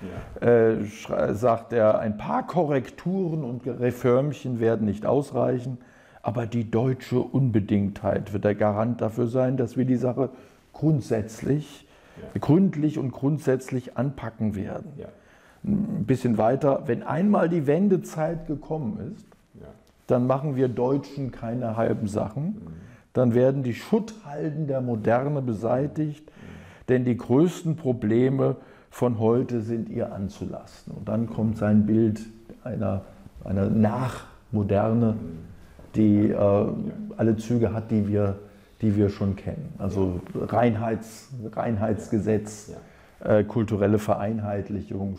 sagt er, ein paar Korrekturen und Reformchen werden nicht ausreichen, aber die deutsche Unbedingtheit wird der Garant dafür sein, dass wir die Sache gründlich und grundsätzlich anpacken werden. Ja. Ein bisschen weiter, wenn einmal die Wendezeit gekommen ist, dann machen wir Deutschen keine halben Sachen, dann werden die Schutthalden der Moderne beseitigt, denn die größten Probleme von heute sind ihr anzulasten. Und dann kommt sein Bild einer Nachmoderne, die alle Züge hat, die wir schon kennen. Also Reinheitsgesetz, kulturelle Vereinheitlichung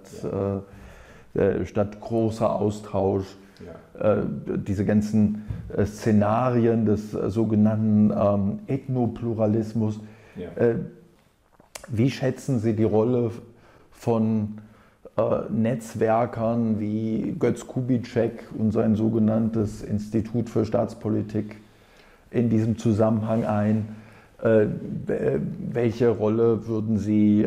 statt großer Austausch, diese ganzen Szenarien des sogenannten Ethnopluralismus. Wie schätzen Sie die Rolle von Netzwerkern wie Götz Kubitschek und sein sogenanntes Institut für Staatspolitik in diesem Zusammenhang ein? Welche Rolle würden Sie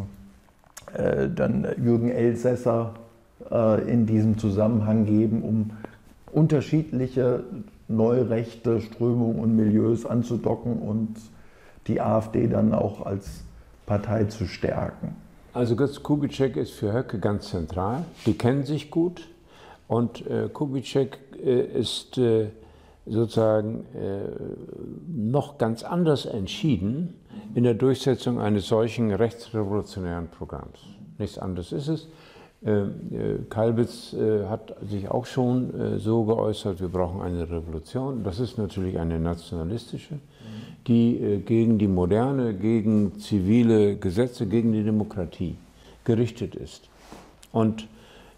dann Jürgen Elsässer in diesem Zusammenhang geben, um unterschiedliche neurechte Strömungen und Milieus anzudocken und die AfD dann auch als Partei zu stärken? Also Götz Kubitschek ist für Höcke ganz zentral. Die kennen sich gut und Kubitschek ist sozusagen noch ganz anders entschieden in der Durchsetzung eines solchen rechtsrevolutionären Programms. Nichts anderes ist es. Kalbitz hat sich auch schon so geäußert, wir brauchen eine Revolution. Das ist natürlich eine nationalistische, die gegen die Moderne, gegen zivile Gesetze, gegen die Demokratie gerichtet ist. Und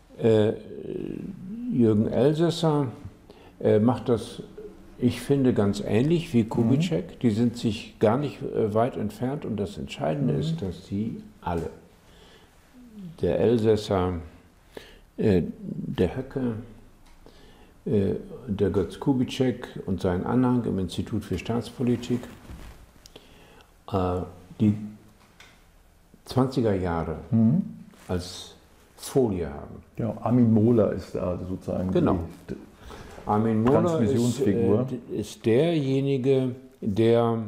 Jürgen Elsässer macht das, ich finde, ganz ähnlich wie Kubitschek. Die sind sich gar nicht weit entfernt und das Entscheidende ist, dass sie alle, der Elsässer, der Höcke, der Götz Kubitschek und sein Anhang im Institut für Staatspolitik, die 20er Jahre als Folie haben. Ja, Armin Mohler ist da sozusagen die Armin Mohler ist derjenige, der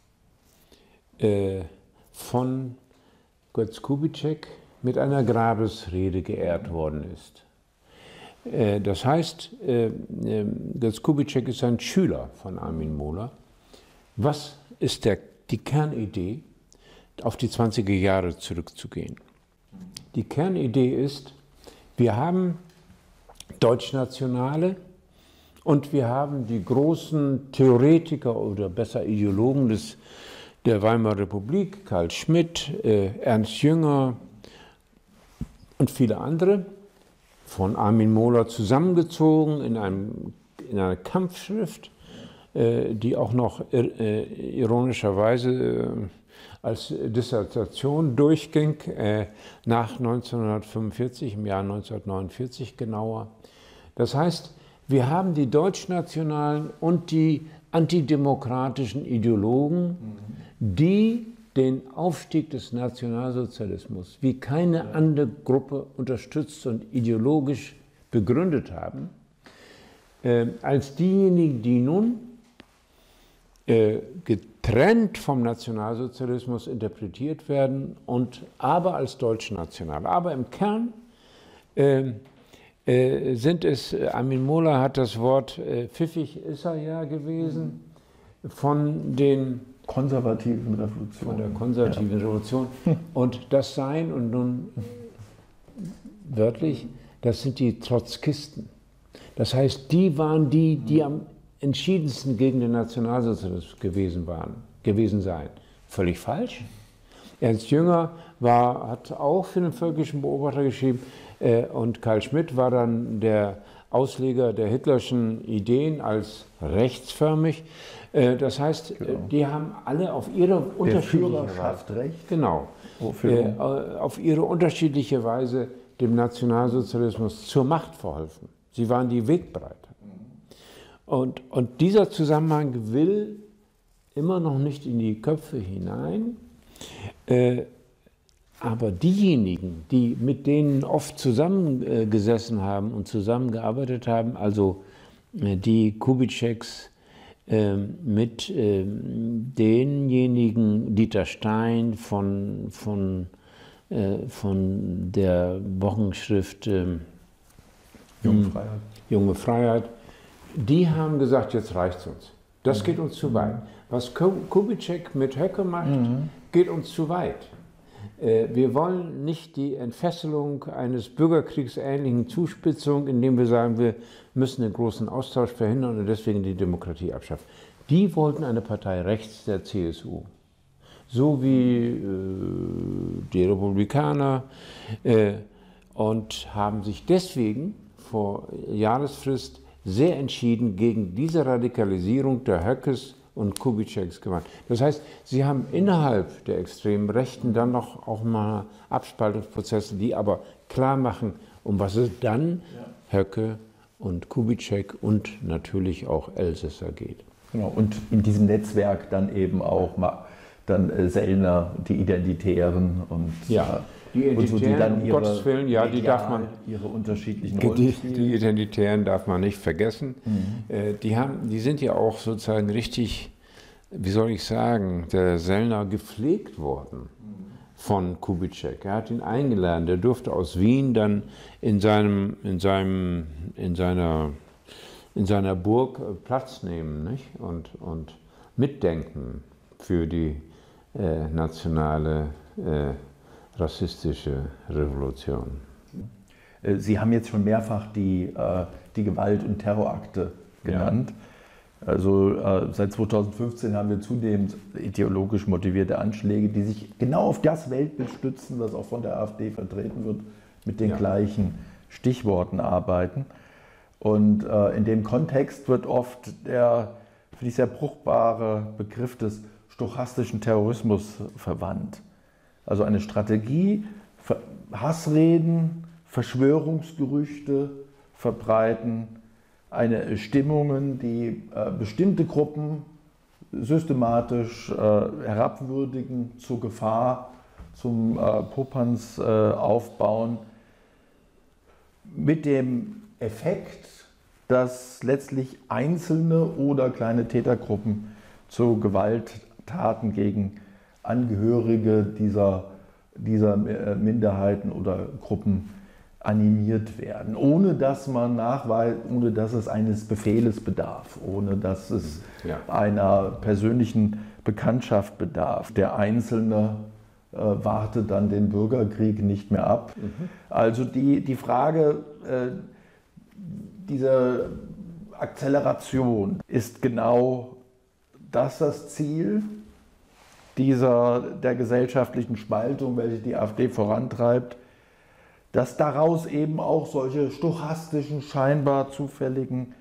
von Götz Kubitschek mit einer Grabesrede geehrt worden ist. Das heißt, Götz Kubitschek ist ein Schüler von Armin Mohler. Was ist die Kernidee, auf die 20er Jahre zurückzugehen? Die Kernidee ist, wir haben Deutschnationale und wir haben die großen Theoretiker oder besser Ideologen der Weimarer Republik, Karl Schmidt, Ernst Jünger und viele andere, von Armin Mohler zusammengezogen in einer Kampfschrift, die auch noch ironischerweise als Dissertation durchging, nach 1945, im Jahr 1949 genauer. Das heißt, wir haben die Deutschnationalen und die antidemokratischen Ideologen, die den Aufstieg des Nationalsozialismus wie keine andere Gruppe unterstützt und ideologisch begründet haben, als diejenigen, die nun getrennt vom Nationalsozialismus interpretiert werden und aber als deutschnational. Aber im Kern sind es, Armin Mohler hat das Wort, pfiffig ist er ja gewesen, von den konservativen Revolution. Von der konservativen Revolution. Und das Sein, und nun wörtlich, das sind die Trotzkisten. Das heißt, die waren die am entschiedensten gegen den Nationalsozialismus gewesen seien. Völlig falsch. Ernst Jünger hat auch für den Völkischen Beobachter geschrieben, und Carl Schmitt war dann der Ausleger der hitlerschen Ideen als rechtsförmig. Das heißt, die haben alle auf ihre unterschiedliche Weise, Recht. Genau, auf ihre unterschiedliche Weise dem Nationalsozialismus zur Macht verholfen. Sie waren die Wegbereiter. Und dieser Zusammenhang will immer noch nicht in die Köpfe hinein. Aber diejenigen, die mit denen oft zusammengesessen haben und zusammengearbeitet haben, also die Kubitscheks, mit denjenigen, Dieter Stein von der Wochenschrift Junge Freiheit, die haben gesagt, jetzt reicht's uns. Das geht uns zu weit. Was Kubitschek mit Höcke macht, geht uns zu weit. Wir wollen nicht die Entfesselung eines bürgerkriegsähnlichen Zuspitzung, indem wir sagen, wir müssen den großen Austausch verhindern und deswegen die Demokratie abschaffen. Die wollten eine Partei rechts der CSU, so wie die Republikaner, und haben sich deswegen vor Jahresfrist sehr entschieden gegen diese Radikalisierung der Höckes und Kubitscheks gewandt. Das heißt, sie haben innerhalb der extremen Rechten dann noch auch mal Abspaltungsprozesse, die aber klar machen, um was es dann Höcke und Kubitschek und natürlich auch Elsässer geht. Genau, und in diesem Netzwerk dann eben auch Sellner, die Identitären und die Identitären, die dann um Gottes Willen, die darf man, ihre unterschiedlichen Rollen spielen. Die Identitären darf man nicht vergessen. Die sind ja auch sozusagen richtig, wie soll ich sagen, der Sellner gepflegt worden von Kubitschek. Er hat ihn eingeladen, der durfte aus Wien dann in seiner Burg Platz nehmen, nicht? Und mitdenken für die nationale rassistische Revolution. Sie haben jetzt schon mehrfach die Gewalt- und Terrorakte genannt. Also seit 2015 haben wir zudem ideologisch motivierte Anschläge, die sich genau auf das Weltbild stützen, was auch von der AfD vertreten wird, mit den gleichen Stichworten arbeiten. Und in dem Kontext wird oft der, finde ich, sehr bruchbare Begriff des stochastischen Terrorismus verwandt. Also eine Strategie, Hassreden, Verschwörungsgerüchte verbreiten, Stimmungen, die bestimmte Gruppen systematisch herabwürdigen, zur Gefahr, zum Popanz aufbauen, mit dem Effekt, dass letztlich einzelne oder kleine Tätergruppen zu Gewalttaten gegen Angehörige dieser Minderheiten oder Gruppen animiert werden, ohne dass es eines Befehles bedarf, ohne dass es einer persönlichen Bekanntschaft bedarf. Der Einzelne wartet dann den Bürgerkrieg nicht mehr ab. Also die Frage dieser Akzeleration ist genau das Ziel der gesellschaftlichen Spaltung, welche die AfD vorantreibt, dass daraus eben auch solche stochastischen, scheinbar zufälligen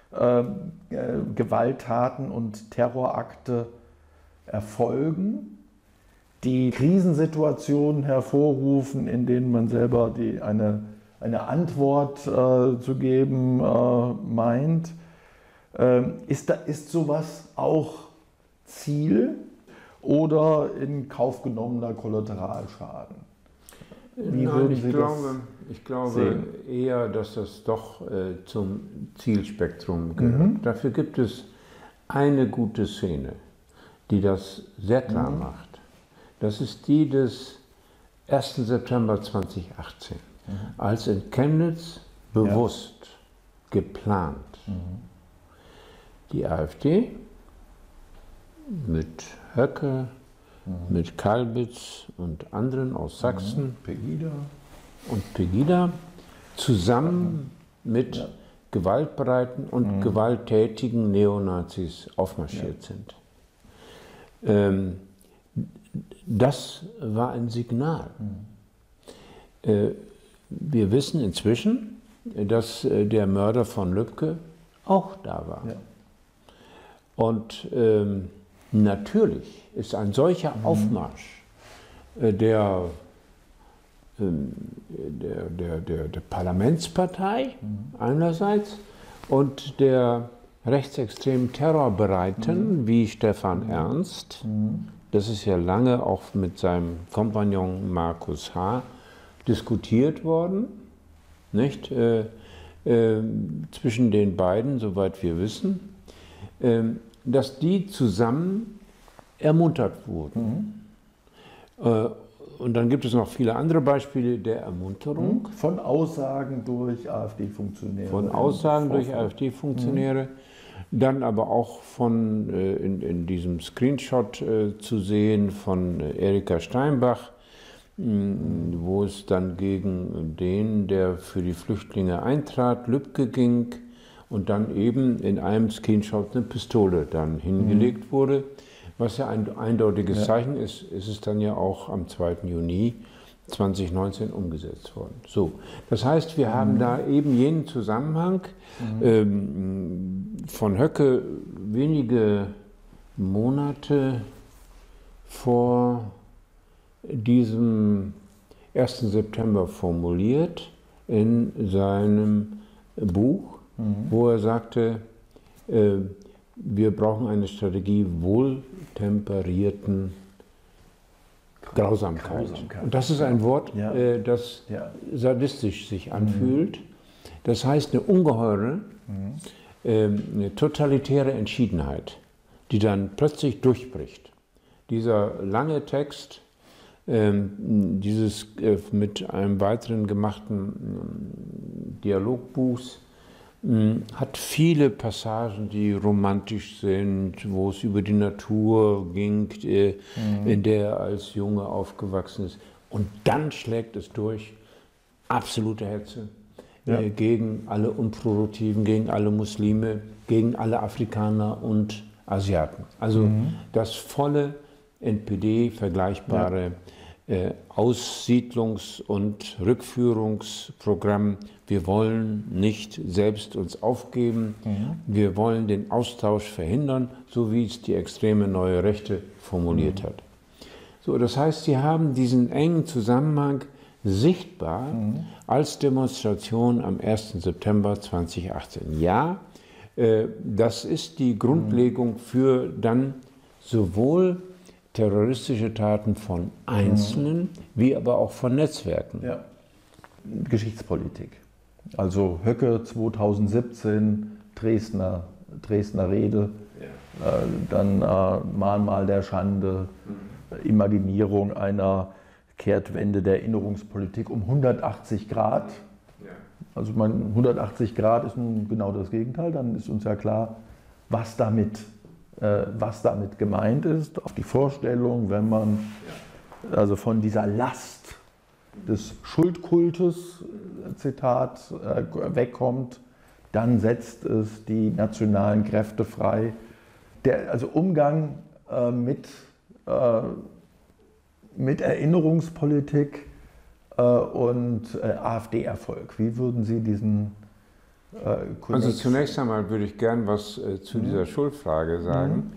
Gewalttaten und Terrorakte erfolgen, die Krisensituationen hervorrufen, in denen man selber eine Antwort zu geben meint, Ist sowas auch Ziel oder in Kauf genommener Kollateralschaden? Nein, ich glaube eher, dass das doch zum Zielspektrum gehört. Dafür gibt es eine gute Szene, die das sehr klar macht. Das ist die des 1. September 2018, als in Chemnitz bewusst geplant die AfD mit Höcke, mit Kalbitz und anderen aus Sachsen Pegida zusammen mit gewaltbereiten und gewalttätigen Neonazis aufmarschiert sind. Das war ein Signal. Wir wissen inzwischen, dass der Mörder von Lübcke auch da war. Ja. Und natürlich ist ein solcher Aufmarsch der Parlamentspartei einerseits und der rechtsextremen Terrorbereiten wie Stefan Ernst, das ist ja lange auch mit seinem Kompagnon Markus H. diskutiert worden, nicht? Zwischen den beiden, soweit wir wissen, dass die zusammen ermuntert wurden. Und dann gibt es noch viele andere Beispiele der Ermunterung. Von Aussagen durch AfD-Funktionäre. Von Aussagen durch AfD-Funktionäre. Dann aber auch von, in diesem Screenshot zu sehen von Erika Steinbach, wo es dann gegen den, der für die Flüchtlinge eintrat, Lübcke ging und dann eben in einem Screenshot eine Pistole dann hingelegt wurde, was ja ein eindeutiges Zeichen ist, ist es dann ja auch am 2. Juni 2019 umgesetzt worden. So, das heißt, wir haben da eben jenen Zusammenhang von Höcke wenige Monate vor diesem 1. September formuliert in seinem Buch, wo er sagte, wir brauchen eine Strategie wohltemperierten Grausamkeit. Und das ist ein Wort, das sadistisch sich anfühlt. Das heißt, eine ungeheure, eine totalitäre Entschiedenheit, die dann plötzlich durchbricht. Dieser lange Text, dieses mit einem weiteren gemachten Dialogbuchs, hat viele Passagen, die romantisch sind, wo es über die Natur ging, in der er als Junge aufgewachsen ist. Und dann schlägt es durch, absolute Hetze gegen alle Unproduktiven, gegen alle Muslime, gegen alle Afrikaner und Asiaten. Also das volle NPD-vergleichbare Aussiedlungs- und Rückführungsprogramm. Wir wollen nicht selbst uns aufgeben, wir wollen den Austausch verhindern, so wie es die extreme neue Rechte formuliert hat. So, das heißt, Sie haben diesen engen Zusammenhang sichtbar als Demonstration am 1. September 2018. Ja, das ist die Grundlegung für dann sowohl terroristische Taten von Einzelnen, wie aber auch von Netzwerken. Ja. Geschichtspolitik. Also Höcke 2017, Dresdner Rede, dann Mahnmal der Schande, Imaginierung einer Kehrtwende der Erinnerungspolitik um 180 Grad. Also 180 Grad ist nun genau das Gegenteil, dann ist uns ja klar, was damit gemeint ist, auf die Vorstellung, wenn man also von dieser Last des Schuldkultes, Zitat, wegkommt, dann setzt es die nationalen Kräfte frei. Also Umgang mit Erinnerungspolitik und AfD-Erfolg. Wie würden Sie diesen Also zunächst einmal würde ich gern was zu dieser Schuldfrage sagen,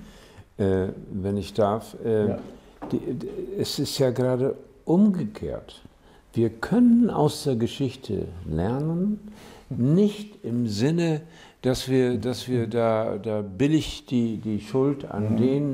wenn ich darf. Es ist ja gerade umgekehrt. wir können aus der Geschichte lernen, nicht im Sinne, dass wir da billig die Schuld an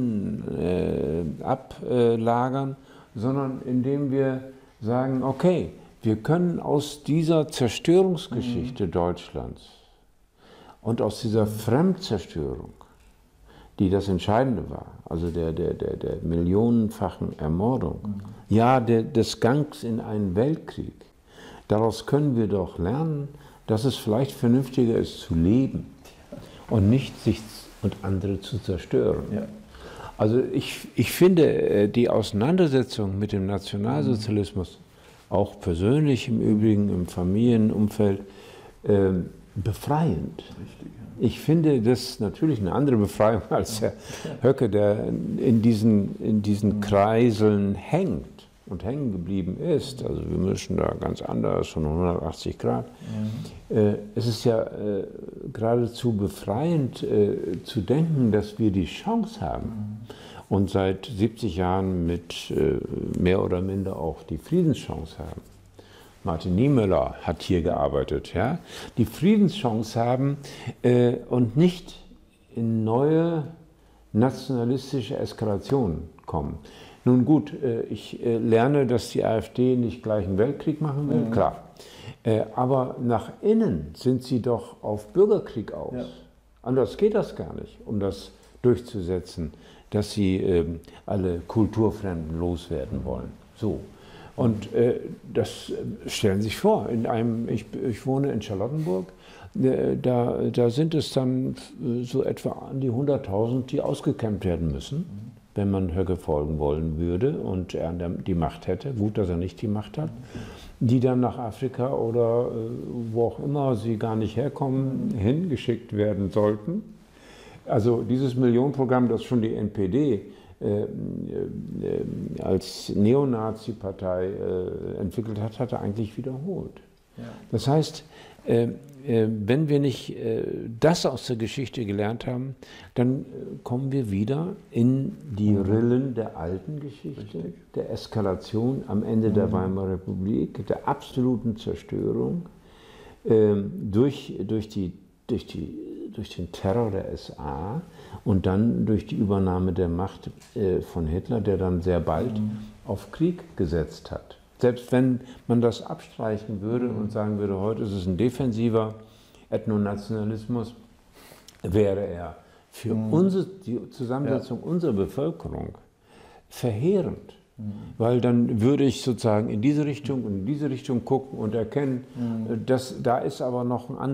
denen ablagern, sondern indem wir sagen, okay, wir können aus dieser Zerstörungsgeschichte Deutschlands und aus dieser Fremdzerstörung, die das Entscheidende war, also der millionenfachen Ermordung, ja, des Gangs in einen Weltkrieg, daraus können wir doch lernen, dass es vielleicht vernünftiger ist zu leben und nicht sich und andere zu zerstören. Ja. Also ich finde die Auseinandersetzung mit dem Nationalsozialismus, auch persönlich im Übrigen, im Familienumfeld, befreiend. Richtig, ja. Ich finde das natürlich eine andere Befreiung als Herr Höcke, der in diesen Kreiseln hängt und hängen geblieben ist. Also wir müssen da ganz anders, von 180 Grad. Es ist ja geradezu befreiend zu denken, dass wir die Chance haben und seit 70 Jahren mit mehr oder minder auch die Friedenschance haben. Martin Niemöller hat hier gearbeitet, ja? Die Friedenschance haben und nicht in neue nationalistische Eskalationen kommen. Nun gut, ich lerne, dass die AfD nicht gleich einen Weltkrieg machen will, klar. Aber nach innen sind sie doch auf Bürgerkrieg aus. Ja. Anders geht das gar nicht, um das durchzusetzen, dass sie alle Kulturfremden loswerden wollen. So. Und das stellen Sie sich vor, ich wohne in Charlottenburg, da sind es dann so etwa an die 100.000, die ausgekämmt werden müssen, wenn man Höcke folgen wollen würde und er die Macht hätte. Gut, dass er nicht die Macht hat. Die dann nach Afrika oder wo auch immer sie gar nicht herkommen, hingeschickt werden sollten. Also dieses Millionenprogramm, das schon die NPD als Neonazi-Partei entwickelt hat, hat er eigentlich wiederholt. Ja. Das heißt, wenn wir nicht das aus der Geschichte gelernt haben, dann kommen wir wieder in die Rillen der alten Geschichte, der Eskalation am Ende der Weimarer Republik, der absoluten Zerstörung durch den Terror der SA und dann durch die Übernahme der Macht von Hitler, der dann sehr bald auf Krieg gesetzt hat. Selbst wenn man das abstreichen würde und sagen würde, heute ist es ein defensiver Ethnonationalismus, wäre er für die Zusammensetzung unserer Bevölkerung verheerend. Weil dann würde ich sozusagen in diese Richtung und in diese Richtung gucken und erkennen, dass da ist aber noch ein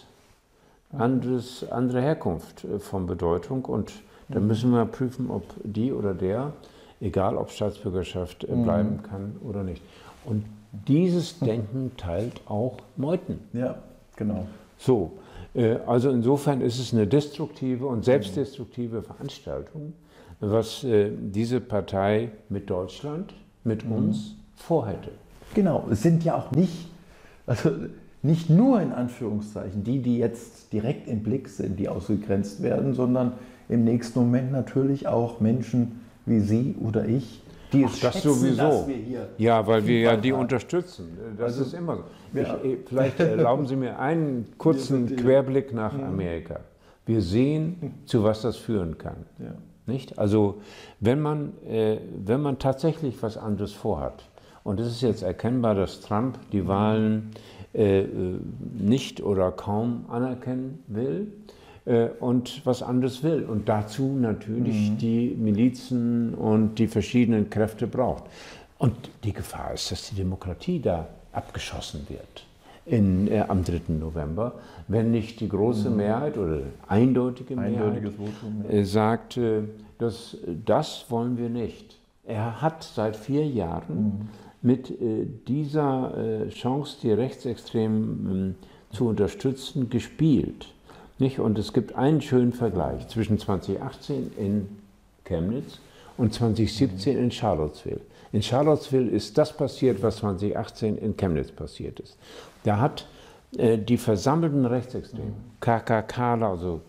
andere Herkunft von Bedeutung und da müssen wir prüfen, ob die oder der, egal ob Staatsbürgerschaft, bleiben kann oder nicht. Und dieses Denken teilt auch Meuthen. Ja, genau. So, also insofern ist es eine destruktive und selbstdestruktive Veranstaltung, was diese Partei mit Deutschland, mit uns vorhätte. Genau, es sind ja auch nicht nur in Anführungszeichen die jetzt direkt im Blick sind, die ausgegrenzt werden, sondern im nächsten Moment natürlich auch Menschen wie Sie oder ich, die es schätzen, sowieso. Dass wir hier ja, weil wir ja die unterstützen. Das ist immer so. Ja. Vielleicht erlauben Sie mir einen kurzen Querblick nach Amerika. Wir sehen, zu was das führen kann. Ja. Nicht? Also wenn man tatsächlich was anderes vorhat, und es ist jetzt erkennbar, dass Trump die Wahlen nicht oder kaum anerkennen will und was anderes will und dazu natürlich die Milizen und die verschiedenen Kräfte braucht. Und die Gefahr ist, dass die Demokratie da abgeschossen wird am 3. November, wenn nicht die große Mehrheit oder eindeutige Mehrheit sagt, das wollen wir nicht. Er hat seit 4 Jahren mit dieser Chance, die Rechtsextremen zu unterstützen, gespielt. Nicht? Und es gibt einen schönen Vergleich zwischen 2018 in Chemnitz und 2017 in Charlottesville. In Charlottesville ist das passiert, was 2018 in Chemnitz passiert ist. Da hat die versammelten Rechtsextremen, KKK, also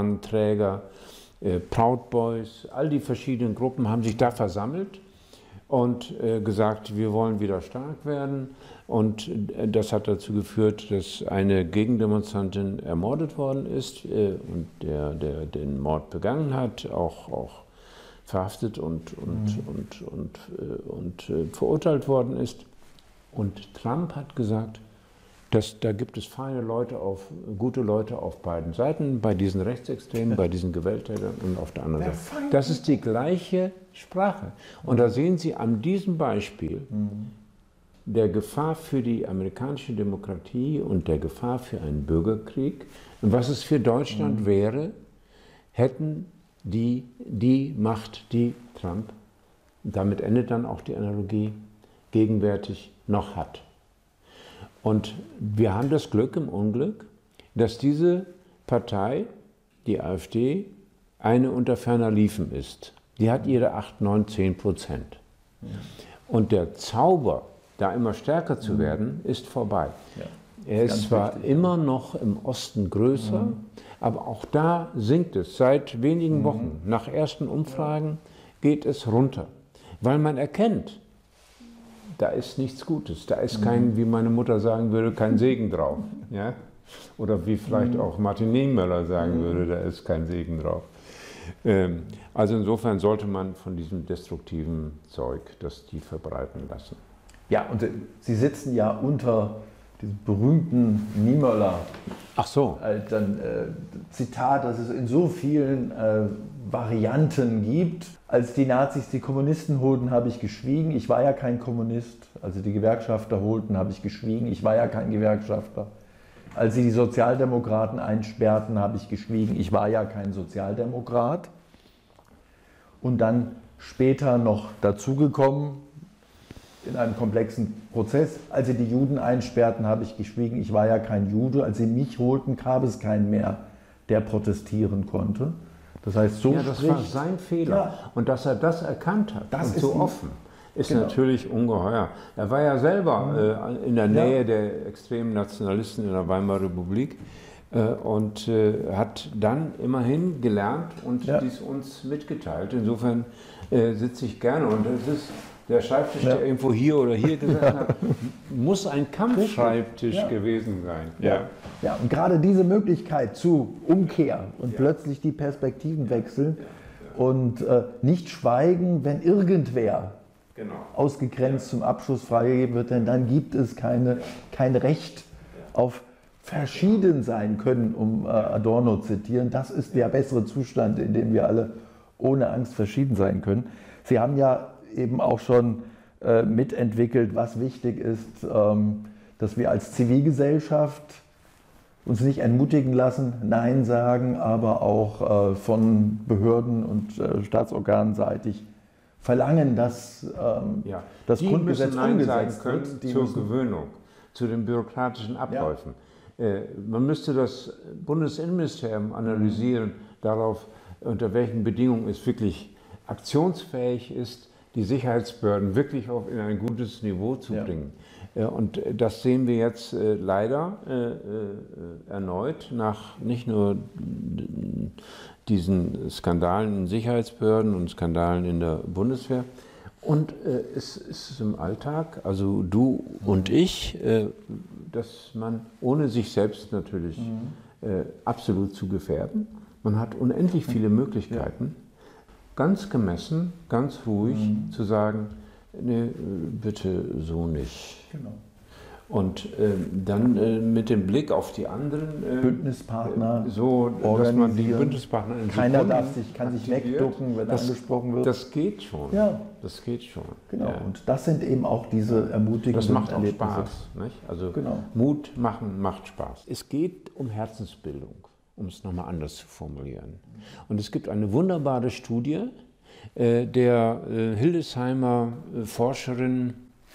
Hakenkreuzfahnenträger, Proud Boys, all die verschiedenen Gruppen haben sich da versammelt und gesagt, wir wollen wieder stark werden. Und das hat dazu geführt, dass eine Gegendemonstrantin ermordet worden ist und der den Mord begangen hat, auch verhaftet und verurteilt worden ist. Und Trump hat gesagt, da gibt es feine Leute gute Leute auf beiden Seiten, bei diesen Rechtsextremen, bei diesen Gewalttätern und auf der anderen Seite. Das ist die gleiche Sprache. Und da sehen Sie an diesem Beispiel der Gefahr für die amerikanische Demokratie und der Gefahr für einen Bürgerkrieg und was es für Deutschland wäre, hätten die Macht, die Trump, damit endet dann auch die Analogie, gegenwärtig noch hat. Und wir haben das Glück im Unglück, dass diese Partei, die AfD, eine unter ferner Liefen ist. Die hat ihre 8, 9, 10%. Und der Zauber, da immer stärker zu werden, ist vorbei. Ja. Er ist zwar immer noch im Osten größer, aber auch da sinkt es. Seit wenigen Wochen, nach ersten Umfragen, geht es runter. Weil man erkennt, da ist nichts Gutes. Da ist kein, wie meine Mutter sagen würde, kein Segen drauf. Ja? Oder wie vielleicht auch Martin Niemöller sagen würde, da ist kein Segen drauf. Also insofern sollte man von diesem destruktiven Zeug das tief verbreiten lassen. Ja, und Sie sitzen ja unter diesem berühmten Niemöller. Ach so. Zitat, das es in so vielen Varianten gibt. Als die Nazis die Kommunisten holten, habe ich geschwiegen. Ich war ja kein Kommunist. Als sie die Gewerkschafter holten, habe ich geschwiegen. Ich war ja kein Gewerkschafter. Als sie die Sozialdemokraten einsperrten, habe ich geschwiegen. Ich war ja kein Sozialdemokrat. Und dann später noch dazugekommen, in einem komplexen Prozess. Als sie die Juden einsperrten, habe ich geschwiegen. Ich war ja kein Jude. Als sie mich holten, gab es keinen mehr, der protestieren konnte. Das heißt, so das war sein Fehler. Ja. Und dass er das erkannt hat, das und so offen, ist natürlich ungeheuer. Er war ja selber in der Nähe der extremen Nationalisten in der Weimarer Republik und hat dann immerhin gelernt und dies uns mitgeteilt. Insofern sitze ich gerne und es ist der Schreibtisch, der irgendwo hier oder hier gesessen hat, muss ein Kampfschreibtisch gewesen sein. Ja, und gerade diese Möglichkeit zu Umkehr und plötzlich die Perspektiven wechseln und nicht schweigen, wenn irgendwer ausgegrenzt zum Abschluss freigegeben wird, denn dann gibt es kein Recht auf verschieden sein können, um Adorno zu zitieren. Das ist der bessere Zustand, in dem wir alle ohne Angst verschieden sein können. Sie haben ja eben auch schon mitentwickelt, was wichtig ist, dass wir als Zivilgesellschaft uns nicht entmutigen lassen, Nein sagen, aber auch von Behörden und Staatsorganen-seitig verlangen, dass das Grundgesetz umgesetzt wird. Zur Gewöhnung, zu den bürokratischen Abläufen. Man müsste das Bundesinnenministerium analysieren, darauf, unter welchen Bedingungen es wirklich aktionsfähig ist, die Sicherheitsbehörden wirklich in ein gutes Niveau zu bringen. Und das sehen wir jetzt leider erneut nach nicht nur diesen Skandalen in Sicherheitsbehörden und Skandalen in der Bundeswehr. Und es ist im Alltag, also du und ich, dass man, ohne sich selbst natürlich absolut zu gefährden, man hat unendlich viele Möglichkeiten, ganz gemessen, ganz ruhig zu sagen, nee, bitte so nicht. Genau. Und dann mit dem Blick auf die anderen Bündnispartner, so, dass man die Bündnispartner in keiner kann sich wegducken, wenn angesprochen wird. Das geht schon. Ja. Das geht schon. Genau. Ja. Und das sind eben auch diese ermutigenden Das macht auch Spaß. Nicht? Also Mut machen macht Spaß. Es geht um Herzensbildung, um es nochmal anders zu formulieren. Und es gibt eine wunderbare Studie der Hildesheimer Forscherin,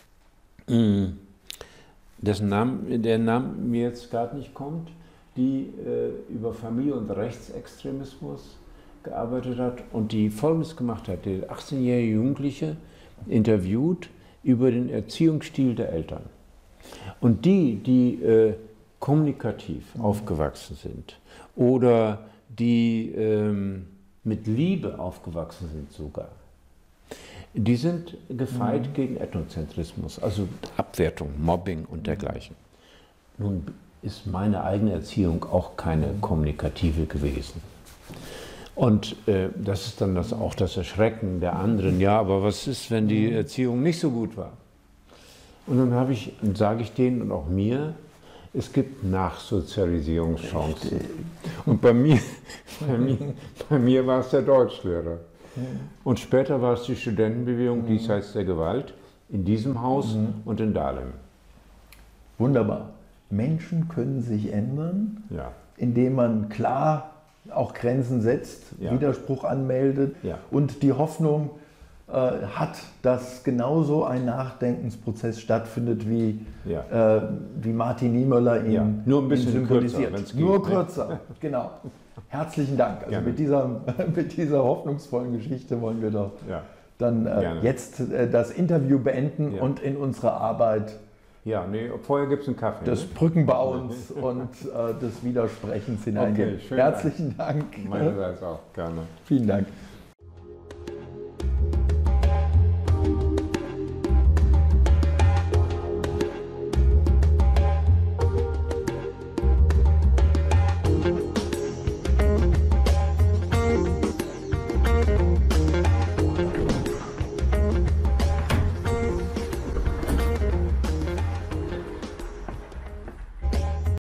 der Name mir jetzt gerade nicht kommt, die über Familie- und Rechtsextremismus gearbeitet hat und die Folgendes gemacht hat: Die 18-jährige Jugendliche interviewt über den Erziehungsstil der Eltern. Und die kommunikativ aufgewachsen sind oder die mit Liebe aufgewachsen sind sogar, Die sind gefeit gegen Ethnozentrismus, also Abwertung, Mobbing und dergleichen. Nun ist meine eigene Erziehung auch keine kommunikative gewesen. Und das ist dann auch das Erschrecken der anderen. Ja, aber was ist, wenn die Erziehung nicht so gut war? Und dann sage ich denen und auch mir, es gibt Nachsozialisierungschancen. Und bei mir war es der Deutschlehrer. Und später war es die Studentenbewegung diesseits der Gewalt in diesem Haus und in Dahlem. Wunderbar. Menschen können sich ändern, Ja. indem man klar auch Grenzen setzt, Ja. Widerspruch anmeldet Ja. und die Hoffnung hat, dass genauso ein Nachdenkensprozess stattfindet, wie Martin Niemöller ihn, Ja, nur ein bisschen symbolisiert. kürzer, wenn's geht, nur ne? kürzer, genau. Herzlichen Dank. Also mit dieser hoffnungsvollen Geschichte wollen wir doch dann jetzt das Interview beenden und in unsere Arbeit vorher gibt es einen Kaffee. des Brückenbauens und des Widersprechens hineingehen. Okay, Herzlichen Dank. Meinerseits auch, gerne. Vielen Dank.